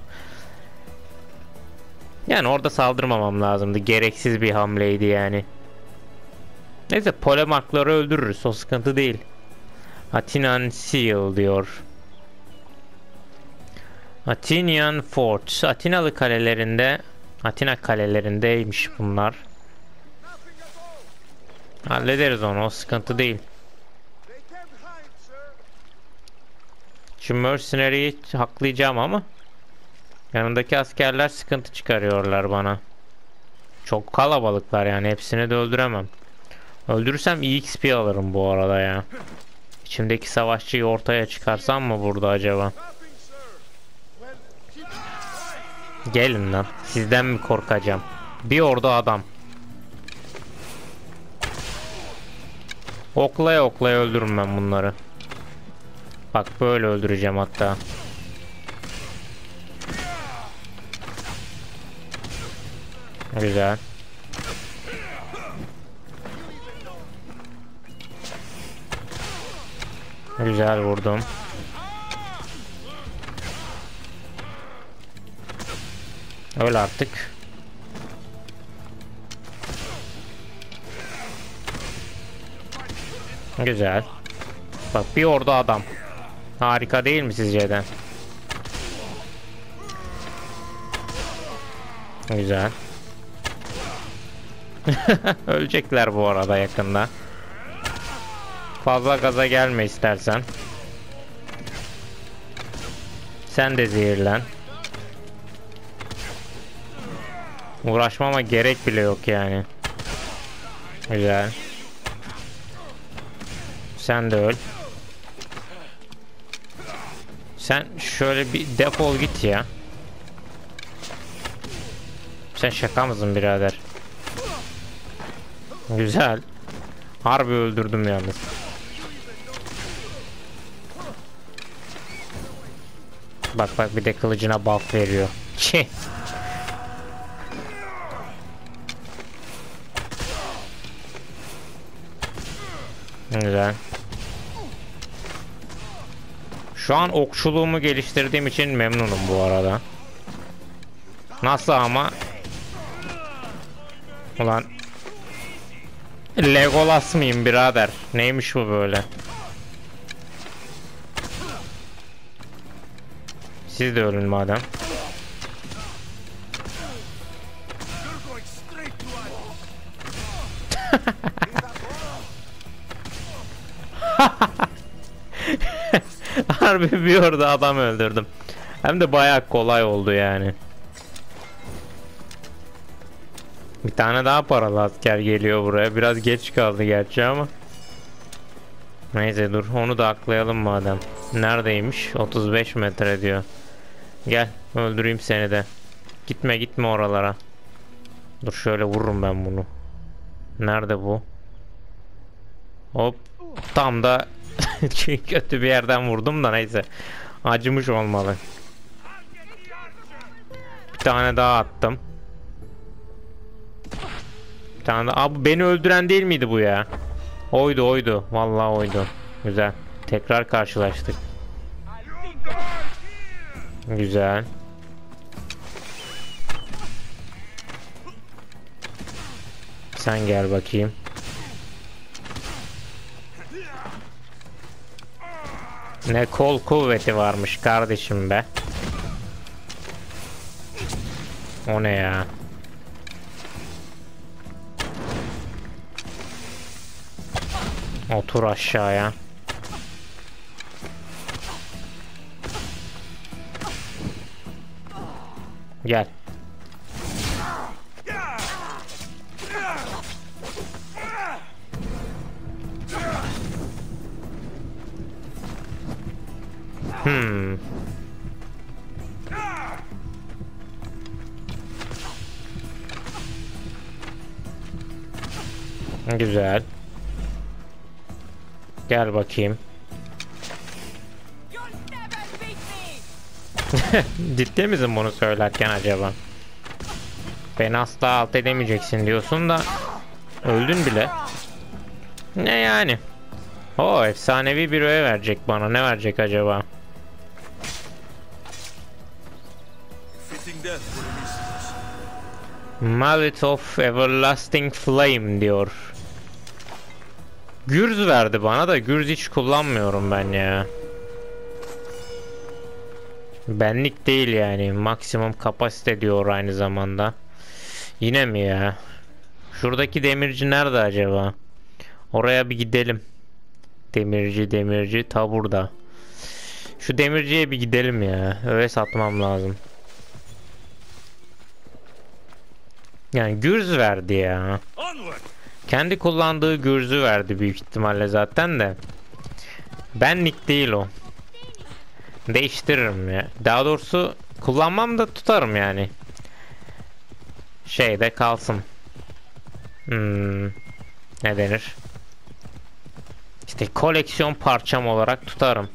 Yani orada saldırmamam lazımdı. Gereksiz bir hamleydi yani. Neyse, Polemarkları öldürürüz, o sıkıntı değil. Athenian Seal diyor. Athenian Forts. Atinalı kalelerinde Atina kalelerindeymiş bunlar. Hallederiz onu, o sıkıntı değil. Şu mercenary'yi haklayacağım ama yanındaki askerler sıkıntı çıkarıyorlar bana. Çok kalabalıklar yani, hepsini de öldüremem. Öldürürsem iyi XP alırım bu arada ya. İçimdeki savaşçıyı ortaya çıkarsam mı burada acaba? Gelin lan. Sizden mi korkacağım? Bir ordu adam. Oklaya oklaya öldürürüm ben bunları. Bak böyle öldüreceğim hatta. Güzel. Güzel vurdum. Öl artık. Güzel. Bak bir ordu adam. Harika değil mi sizce de? Güzel. Ölecekler bu arada yakında. Fazla gaza gelme istersen. Sen de zehirlen. Uğraşmama gerek bile yok yani. Güzel. Sen de öl. Sen şöyle bir defol git ya. Sen şaka mısın birader? Güzel. Harbi öldürdüm yalnız. Bak bak, bir de kılıcına buff veriyor. Güzel. Şu an okçuluğumu geliştirdiğim için memnunum bu arada. Nasıl ama? Ulan Legolas mıyım birader? Neymiş bu böyle? Siz de ölün madem. Harbi bir orada adam öldürdüm. Hem de bayağı kolay oldu yani. Bir tane daha paralı asker geliyor buraya. Biraz geç kaldı gerçi ama. Neyse dur, onu da aklayalım madem. Neredeymiş? 35 metre diyor. Gel öldüreyim seni de. Gitme gitme oralara. Dur şöyle vururum ben bunu. Nerede bu? Hop. Tam da kötü bir yerden vurdum da neyse. Acımış olmalı. Bir tane daha attım. Bir tane daha. Abi beni öldüren değil miydi bu ya? Oydu oydu. Vallahi oydu. Güzel. Tekrar karşılaştık. Güzel. Sen gel bakayım. Ne kol kuvveti varmış kardeşim be. O ne ya? Otur aşağıya. Gel. Güzel. Gel bakayım. Ciddi misin bunu söylerken acaba? Beni asla alt edemeyeceksin diyorsun da öldün bile. Ne yani? O efsanevi bir öğe verecek bana. Ne verecek acaba? Mallet of Everlasting Flame diyor. Gürz verdi bana da gürz hiç kullanmıyorum ben ya. Benlik değil yani. Maksimum kapasite diyor aynı zamanda. Yine mi ya? Şuradaki demirci nerede acaba? Oraya bir gidelim. Demirci ta burada. Şu demirciye bir gidelim ya. Öyle satmam lazım. Yani gürz verdi ya. Kendi kullandığı gürzü verdi büyük ihtimalle zaten de. Benlik değil o. Değiştiririm ya. Daha doğrusu kullanmam da tutarım yani. Şeyde kalsın. Ne denir? İşte koleksiyon parçam olarak tutarım.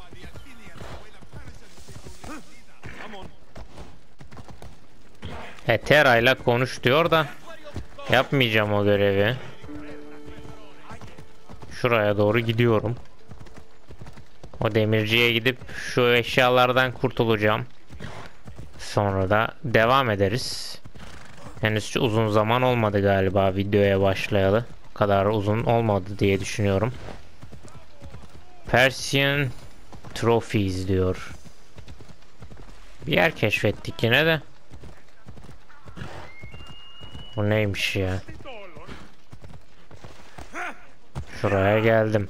Tera ile konuş diyor da yapmayacağım o görevi. Şuraya doğru gidiyorum. O demirciye gidip şu eşyalardan kurtulacağım. Sonra da devam ederiz. Henüz uzun zaman olmadı galiba videoya başlayalı. O kadar uzun olmadı diye düşünüyorum. Persian Trophies diyor. Bir yer keşfettik yine de. Bu neymiş ya? Şuraya geldim.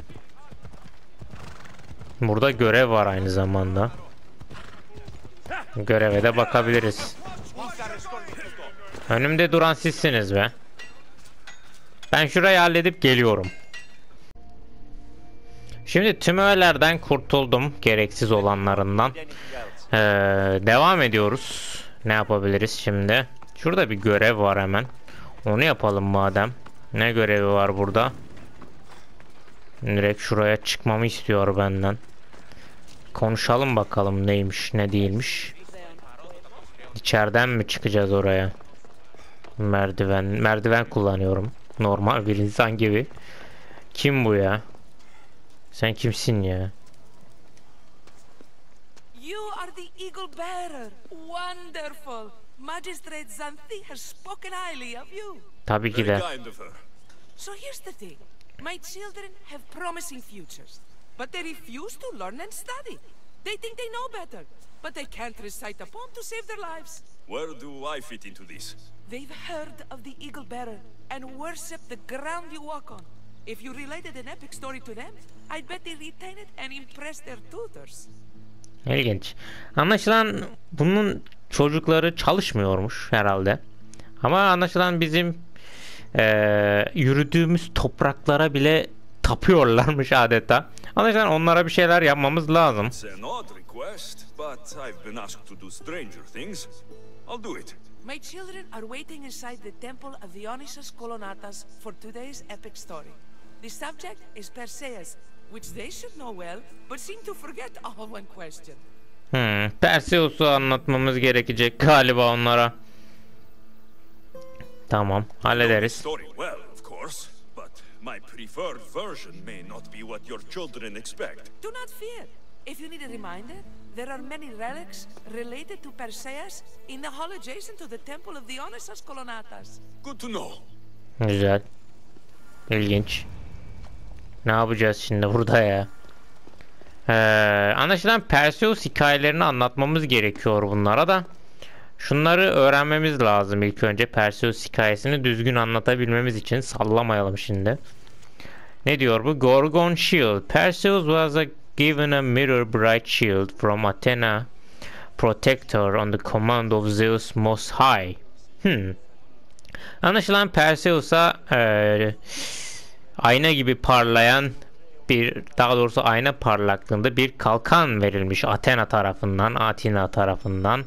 Burada görev var aynı zamanda. Göreve de bakabiliriz. Önümde duran sizsiniz be. Ben şurayı halledip geliyorum. Şimdi tüm öğelerden kurtuldum. Gereksiz olanlarından. Devam ediyoruz. Ne yapabiliriz şimdi? Şurada bir görev var hemen. Onu yapalım madem. Ne görevi var burada? Direkt şuraya çıkmamı istiyor benden. Konuşalım bakalım neymiş ne değilmiş. İçeriden mi çıkacağız oraya? Merdiven kullanıyorum. Normal bir insan gibi. Kim bu ya? Sen kimsin ya? You are the Eagle Bearer. Wonderful. Magistrate Xanthi has spoken highly of you. Tabii ki de. So here's the thing. My children have promising futures, but they refuse to learn and study. They think they know better, but they can't recite a poem to save their lives. Where do I fit into this? They've heard of the Eagle Bearer and worship the ground you walk on. If you related an epic story to them, I'd bet they retain it and impress their tutors. İlginç. Anlaşılan bunun çocukları çalışmıyormuş herhalde. Ama anlaşılan bizim yürüdüğümüz topraklara bile tapıyorlarmış adeta. Anlaşılan onlara bir şeyler yapmamız lazım. My children are waiting inside the temple of Dionysus Kolonatas for today's epic story. The subject is Perseus, which they should know well, but seem to forget all one question. Perseus'u anlatmamız gerekecek galiba onlara. Tamam, hallederiz. My preferred version may not be what your children expect. Do not fear. If you need a reminder, there are many relics related to Perseus in the hall adjacent to the temple of Dionysus Kolonatas. Good to know. Güzel. İlginç. Ne yapacağız şimdi burada ya? Anlaşılan Perseus hikayelerini anlatmamız gerekiyor bunlara da. Şunları öğrenmemiz lazım ilk önce. Perseus hikayesini düzgün anlatabilmemiz için sallamayalım şimdi. Ne diyor bu? Gorgon Shield. Perseus was given a mirror bright shield from Athena, protector on the command of Zeus Most High. Anlaşılan Perseus'a ayna gibi parlayan daha doğrusu ayna parlaklığında bir kalkan verilmiş Athena tarafından.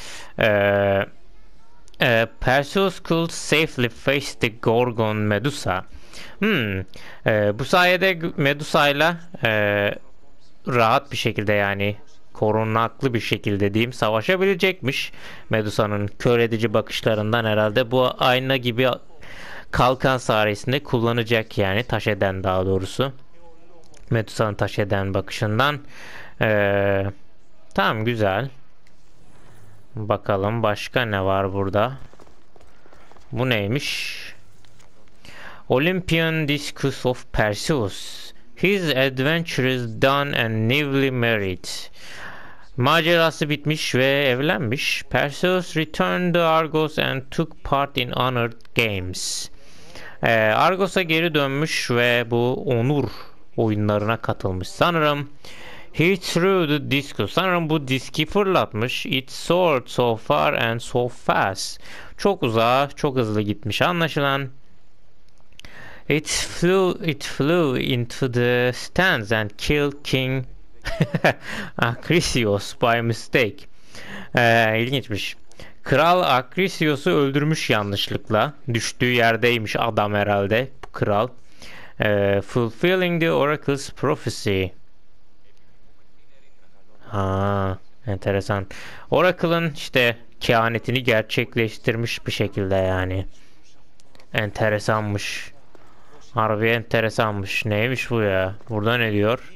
Perseus could safely face the Gorgon Medusa. Bu sayede Medusa'yla rahat bir şekilde, yani korunaklı bir şekilde diyeyim, savaşabilecekmiş. Medusa'nın kör edici bakışlarından herhalde bu ayna gibi kalkan sayesinde kullanacak, yani taş eden, daha doğrusu Medusa'nın taş eden bakışından. Tamam, güzel. Bakalım başka ne var burada. Bu neymiş? Olympian Discus of Perseus. His adventure is done and newly married. Macerası bitmiş ve evlenmiş. Perseus returned to Argos and took part in honored games. Argos'a geri dönmüş ve bu onur oyunlarına katılmış. Sanırım he threw the discus. Sanırım bu diski fırlatmış. It soared so far and so fast. Çok uzağa, çok hızlı gitmiş. Anlaşılan it flew into the stands and killed King Acrisius by mistake. İlginçmiş. Kral Acrisius'u öldürmüş yanlışlıkla. Düştüğü yerdeymiş adam herhalde. Bu kral. Fulfilling the oracle's prophecy. Ha, enteresan. Oracle'ın işte kehanetini gerçekleştirmiş bir şekilde yani. Enteresanmış. Harbi enteresanmış. Neymiş bu ya? Burada ne diyor?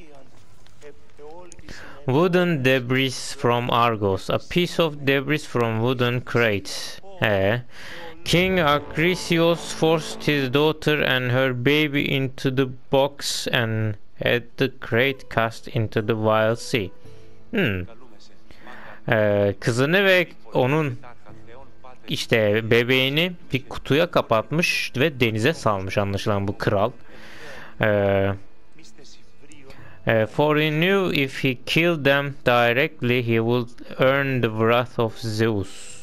Wooden debris from Argos. A piece of debris from wooden crate. King Acrisius forced his daughter and her baby into the box and had the crate cast into the wild sea. Kızını ve onun işte bebeğini bir kutuya kapatmış ve denize salmış anlaşılan bu kral. For he knew if he killed them directly he would earn the wrath of Zeus.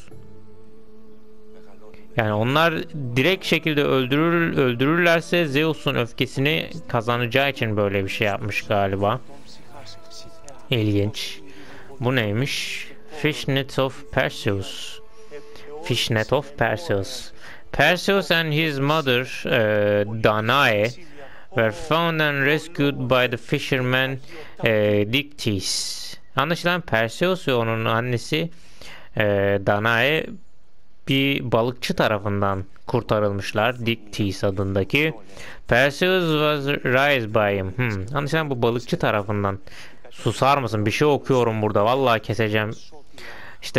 Yani onlar direkt şekilde öldürürlerse Zeus'un öfkesini kazanacağı için böyle bir şey yapmış galiba. İlginç. Bu neymiş? Fishnet of Perseus. Fishnet of Perseus. Perseus and his mother Danae were found and rescued by the fisherman Dictys. Anlaşılan Perseus ve onun annesi Danae bir balıkçı tarafından kurtarılmışlar. Dictys adındaki. Perseus was raised by him. Anlaşılan bu balıkçı tarafından. Susar mısın? Bir şey okuyorum burada. Vallahi keseceğim. İşte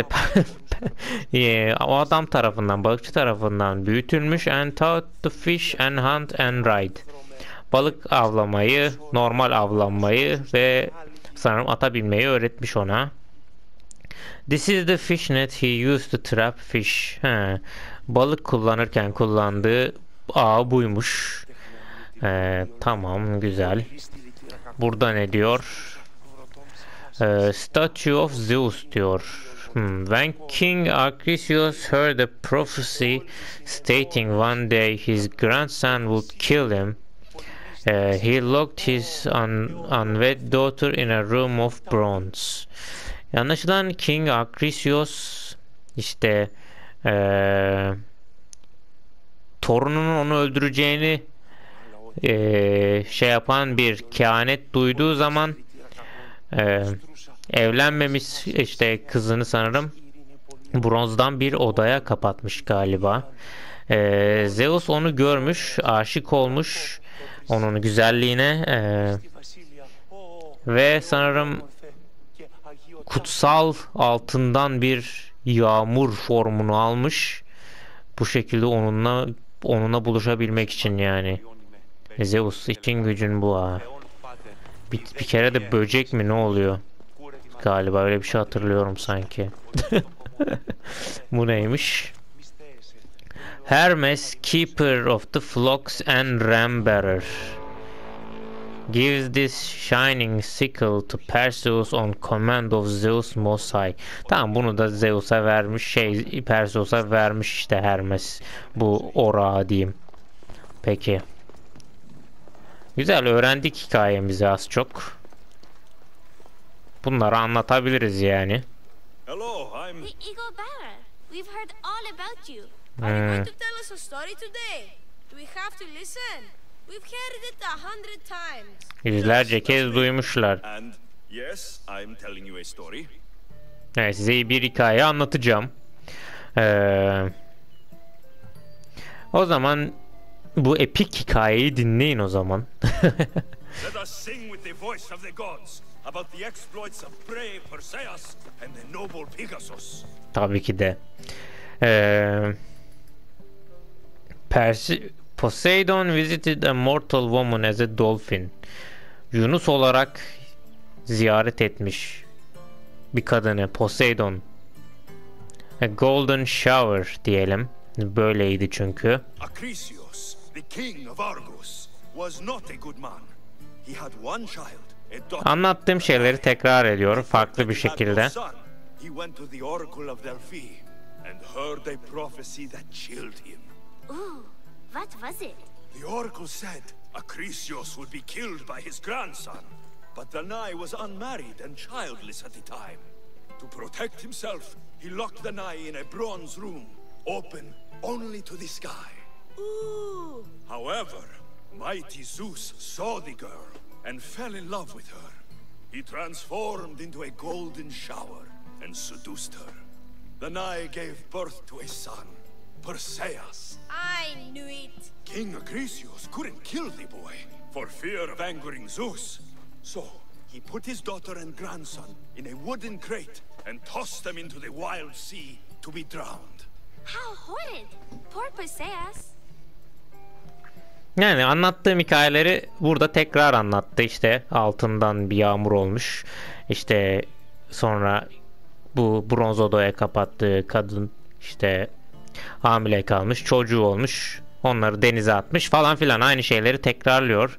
o adam tarafından, balıkçı tarafından büyütülmüş. And taught to fish and hunt and ride. Balık avlamayı, normal avlanmayı ve sanırım ata binmeyi öğretmiş ona. This is the fishnet he used to trap fish. Balık kullanırken kullandığı ağ buymuş. Tamam, güzel. Burada ne diyor? Statue of Zeus diyor. When King Acrisius heard a prophecy stating one day his grandson would kill him, he locked his unwed daughter in a room of bronze. Anlaşılan King Acrisius işte torununun onu öldüreceğini şey yapan bir kehanet duyduğu zaman evlenmemiş işte kızını sanırım bronzdan bir odaya kapatmış galiba. Zeus onu görmüş, aşık olmuş onun güzelliğine ve sanırım kutsal altından bir yağmur formunu almış. Bu şekilde onunla buluşabilmek için yani. Zeus için gücün bu ha. Bir kere de böcek mi ne oluyor? Galiba öyle bir şey hatırlıyorum sanki. Bu neymiş? Hermes, keeper of the flocks and ram bearer, gives this shining sickle to Perseus on command of Zeus Most High. Tamam, bunu da Zeus'a vermiş, Perseus'a vermiş işte Hermes. Bu orağı diyeyim. Peki. Güzel, öğrendik hikayemizi az çok. Bunları anlatabiliriz yani. Hello, I'm The Eagle Bearer. We've heard all about you. Are you going to tell us a story today? Do we have to listen? We've heard it 100 times. Yüzlerce kez duymuşlar. and yes, I'm telling you a story. Evet, size bir hikaye anlatacağım. O zaman bu epik hikayeyi dinleyin o zaman. Let us sing with the voice of the gods about the exploits of brave Perseus and the noble Pegasus. Tabii ki de. Poseidon visited a mortal woman as a dolphin. Yunus olarak ziyaret etmiş bir kadını, Poseidon. A golden shower diyelim. Böyleydi çünkü. Acrisius, the king of Argos, was not a good man. He had one child, a daughter. Anlattığım şeyleri tekrar ediyor farklı bir şekilde. He went to the oracle of Delphi and heard a prophecy that chilled him. Ooh, what was it? The oracle said Acrisius would be killed by his grandson, but Danae was unmarried and childless at the time. To protect himself, he locked Danae in a bronze room, open only to the sky. Ooh. However, mighty Zeus saw the girl and fell in love with her. He transformed into a golden shower and seduced her. Danae gave birth to a son, Perseus. I knew it. King Acrisius couldn't kill the boy for fear of angering Zeus. So, he put his daughter and grandson in a wooden crate and tossed them into the wild sea to be drowned. How horrid! Poor Perseus. Yani anlattığım hikayeleri burada tekrar anlattı. İşte altından bir yağmur olmuş. İşte sonra bu bronz odaya kapattığı kadın işte hamile kalmış, çocuğu olmuş. Onları denize atmış falan filan, aynı şeyleri tekrarlıyor.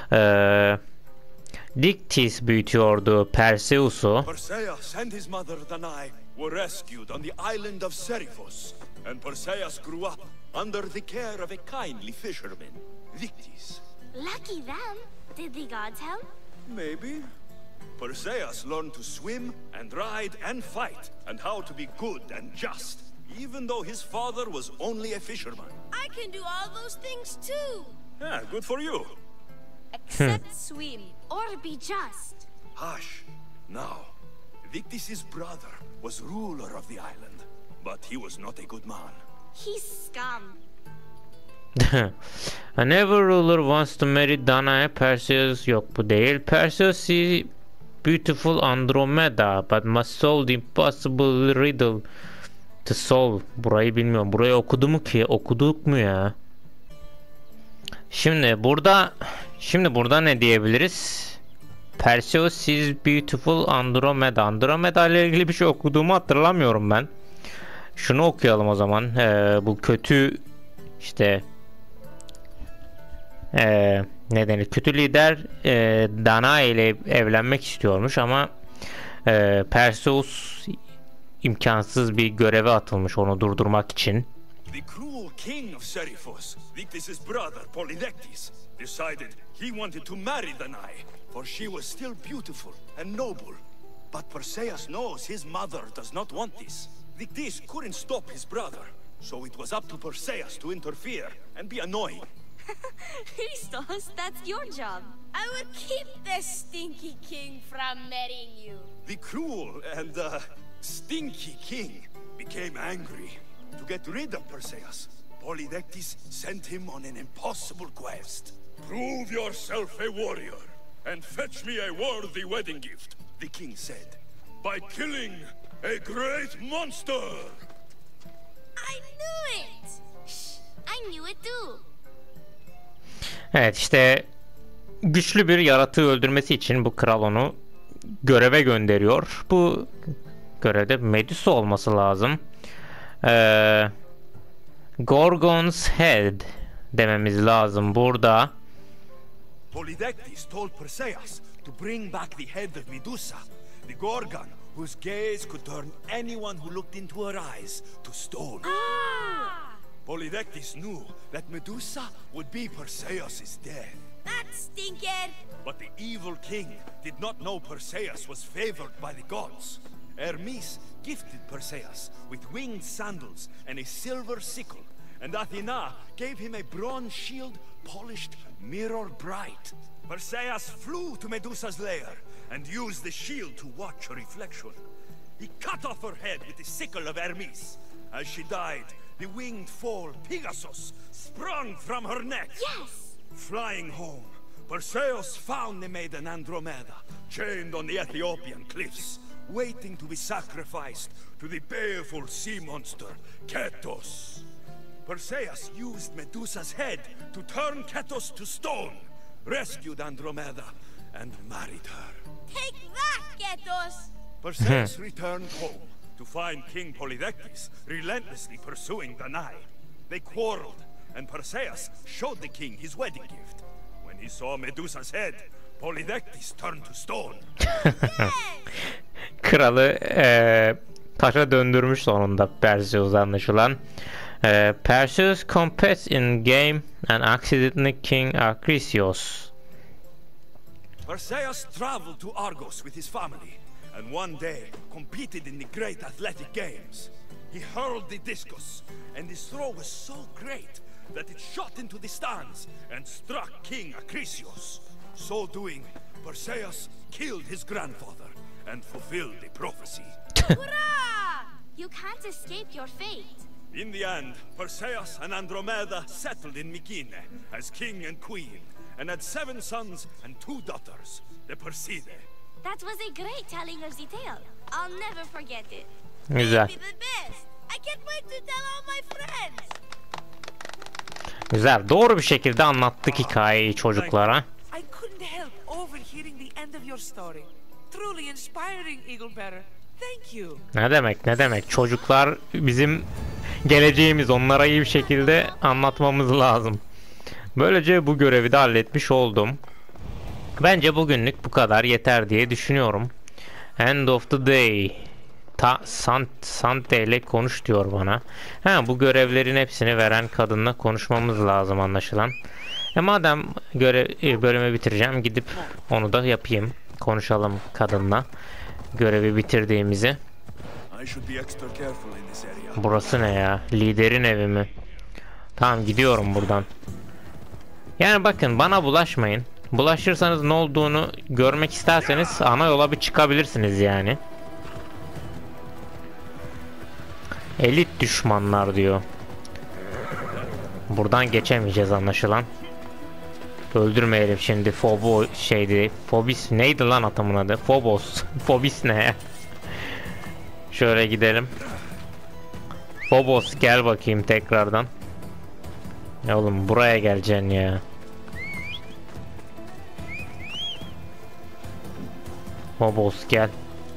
Dictys büyütüyordu Perseus'u. Perseus and his mother Danae were rescued on the island of Seriphos, and Perseus grew up under the care of a kindly fisherman, Dictys. Lucky them. Did the gods help? Maybe. Perseus learned to swim and ride and fight, and how to be good and just, even though his father was only a fisherman. I can do all those things too. Yeah, good for you. Except swim or be just. Hush. Now, Dictys' brother was ruler of the island, but he was not a good man. He's scum. A never ruler wants to marry Danae. Perseus, yok bu değil. Perseus is beautiful Andromeda but must solve the impossible riddle to solve. Burayı bilmiyorum. Burayı okudu mu ki? Okuduk mu ya? Şimdi burada ne diyebiliriz? Perseus is beautiful Andromeda. Andromeda ile ilgili bir şey okuduğumu hatırlamıyorum ben. Şunu okuyalım o zaman. Bu kötü işte ne denir? Kötü lider Danae ile evlenmek istiyormuş ama Perseus imkansız bir göreve atılmış onu durdurmak için. The cruel king of Seriphos, Dictys' brother Polydectes, decided he wanted to marry Danae, for she was still beautiful and noble. But Perseus knows his mother does not want this. Dictys couldn't stop his brother, so it was up to Perseus to interfere and be annoying. Christos, that's your job. I will keep the stinky king from marrying you. The cruel and stinky king became angry. To get rid of Perseus, Polydectes sent him on an impossible quest. Prove yourself a warrior and fetch me a worthy wedding gift, the king said, by killing a great monster. I knew it! Shh, I knew it too. Evet, işte güçlü bir yaratığı öldürmesi için bu kral onu göreve gönderiyor. Bu görevde Medusa olması lazım. Gorgon's Head dememiz lazım burada. Polydectes told Perseus to bring back the head of Medusa, the Gorgon whose gaze could turn anyone who looked into her eyes to stone. Polydectes knew that Medusa would be Perseus' death. That stinker! But the evil king did not know Perseus was favored by the gods. Hermes gifted Perseus with winged sandals and a silver sickle, and Athena gave him a bronze shield polished mirror bright. Perseus flew to Medusa's lair and used the shield to watch her reflection. He cut off her head with the sickle of Hermes. As she died, the winged foal Pegasus sprung from her neck. Yes! Flying home, Perseus found the maiden Andromeda, chained on the Ethiopian cliffs, waiting to be sacrificed to the baleful sea monster, Ketos. Perseus used Medusa's head to turn Ketos to stone, rescued Andromeda, and married her. Take that, Ketos! Perseus returned home to find King Polydectes relentlessly pursuing Danae. They quarreled, and Perseus showed the king his wedding gift. When he saw Medusa's head, Polydectes turned to stone. Kralı taşa döndürmüş sonunda Perseus anlaşılan. Perseus competes in game and accidentally King Acrisios. Perseus traveled to Argos with his family, and one day competed in the great athletic games. He hurled the discus, and his throw was so great that it shot into the stands and struck King Acrisios. So doing, Perseus killed his grandfather and fulfilled the prophecy. Hurrah! You can't escape your fate. In the end, Perseus and Andromeda settled in Mykene as king and queen, and had 7 sons and 2 daughters, the Perseidae. That was a great telling of the tale. I'll never forget it. Güzel. Be the best. I can't wait to tell all my friends. Güzel. Doğru bir şekilde anlattık hikayeyi çocuklara. I couldn't help overhearing the end of your story. Truly inspiring, Eaglebearer. Thank you. Ne demek ne demek. Çocuklar bizim geleceğimiz. Onlara iyi bir şekilde anlatmamız lazım. Böylece bu görevi de halletmiş oldum. Bence bugünlük bu kadar yeter diye düşünüyorum. End of the day. Sante ile konuş diyor bana. Bu görevlerin hepsini veren kadınla konuşmamız lazım anlaşılan. Madem bölümü bitireceğim, gidip onu da yapayım. Konuşalım kadınla. Görevi bitirdiğimizi. Burası ne ya? Liderin evi mi? Tamam, gidiyorum buradan. Yani bakın, bana bulaşmayın. Bulaşırsanız ne olduğunu görmek isterseniz ana yola bir çıkabilirsiniz yani. Elit düşmanlar diyor. Buradan geçemeyeceğiz anlaşılan. Öldürmeyelim şimdi. Phobos neydi lan adamın adı? Phobos. Phobos ne? Şöyle gidelim. Phobos gel bakayım tekrardan. Ya oğlum, buraya geleceksin ya. Phobos gel.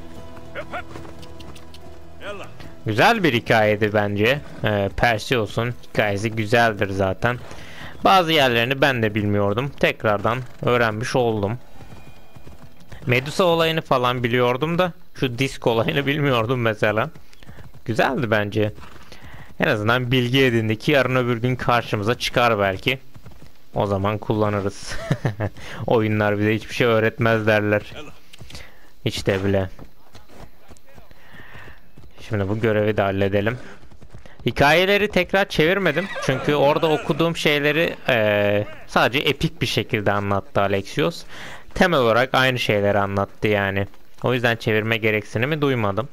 Güzel bir hikayeydi bence. Perseus'un hikayesi güzeldir zaten. Bazı yerlerini ben de bilmiyordum. Tekrardan öğrenmiş oldum. Medusa olayını falan biliyordum da şu disk olayını bilmiyordum mesela. Güzeldi bence. En azından bilgi edindik. Yarın öbür gün karşımıza çıkar belki. O zaman kullanırız. Oyunlar bize hiçbir şey öğretmez derler. Hiç de bile. Şimdi bu görevi de halledelim. Hikayeleri tekrar çevirmedim. Çünkü orada okuduğum şeyleri sadece epik bir şekilde anlattı Alexios. Temel olarak aynı şeyleri anlattı yani. O yüzden çevirme gereksinimi duymadım.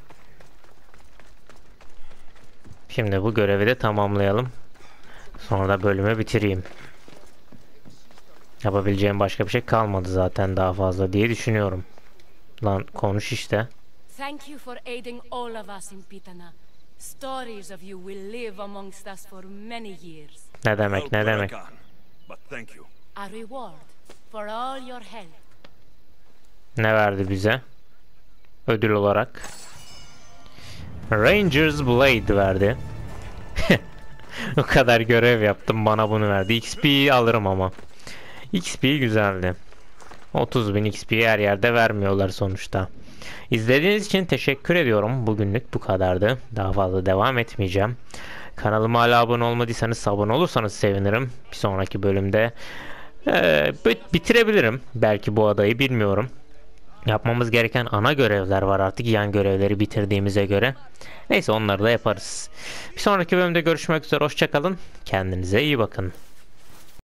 Şimdi bu görevi de tamamlayalım. Sonra da bölümü bitireyim. Yapabileceğim başka bir şey kalmadı zaten daha fazla diye düşünüyorum. Lan konuş işte. Thank you for aiding all of us in Pitana. Stories of you will live amongst us for many years. Ne demek, ne demek? A reward for all your help. Ne verdi bize? Ödül olarak. Ranger's Blade verdi. O kadar görev yaptım, bana bunu verdi. XP'yi alırım ama. XP güzeldi. 30.000 XP'yi her yerde vermiyorlar sonuçta. İzlediğiniz için teşekkür ediyorum. Bugünlük bu kadardı. Daha fazla devam etmeyeceğim. Kanalıma hala abone olmadıysanız abone olursanız sevinirim. Bir sonraki bölümde bitirebilirim. Belki bu adayı, bilmiyorum. Yapmamız gereken ana görevler var artık, yan görevleri bitirdiğimize göre. Neyse, onları da yaparız. Bir sonraki bölümde görüşmek üzere. Hoşça kalın. Kendinize iyi bakın.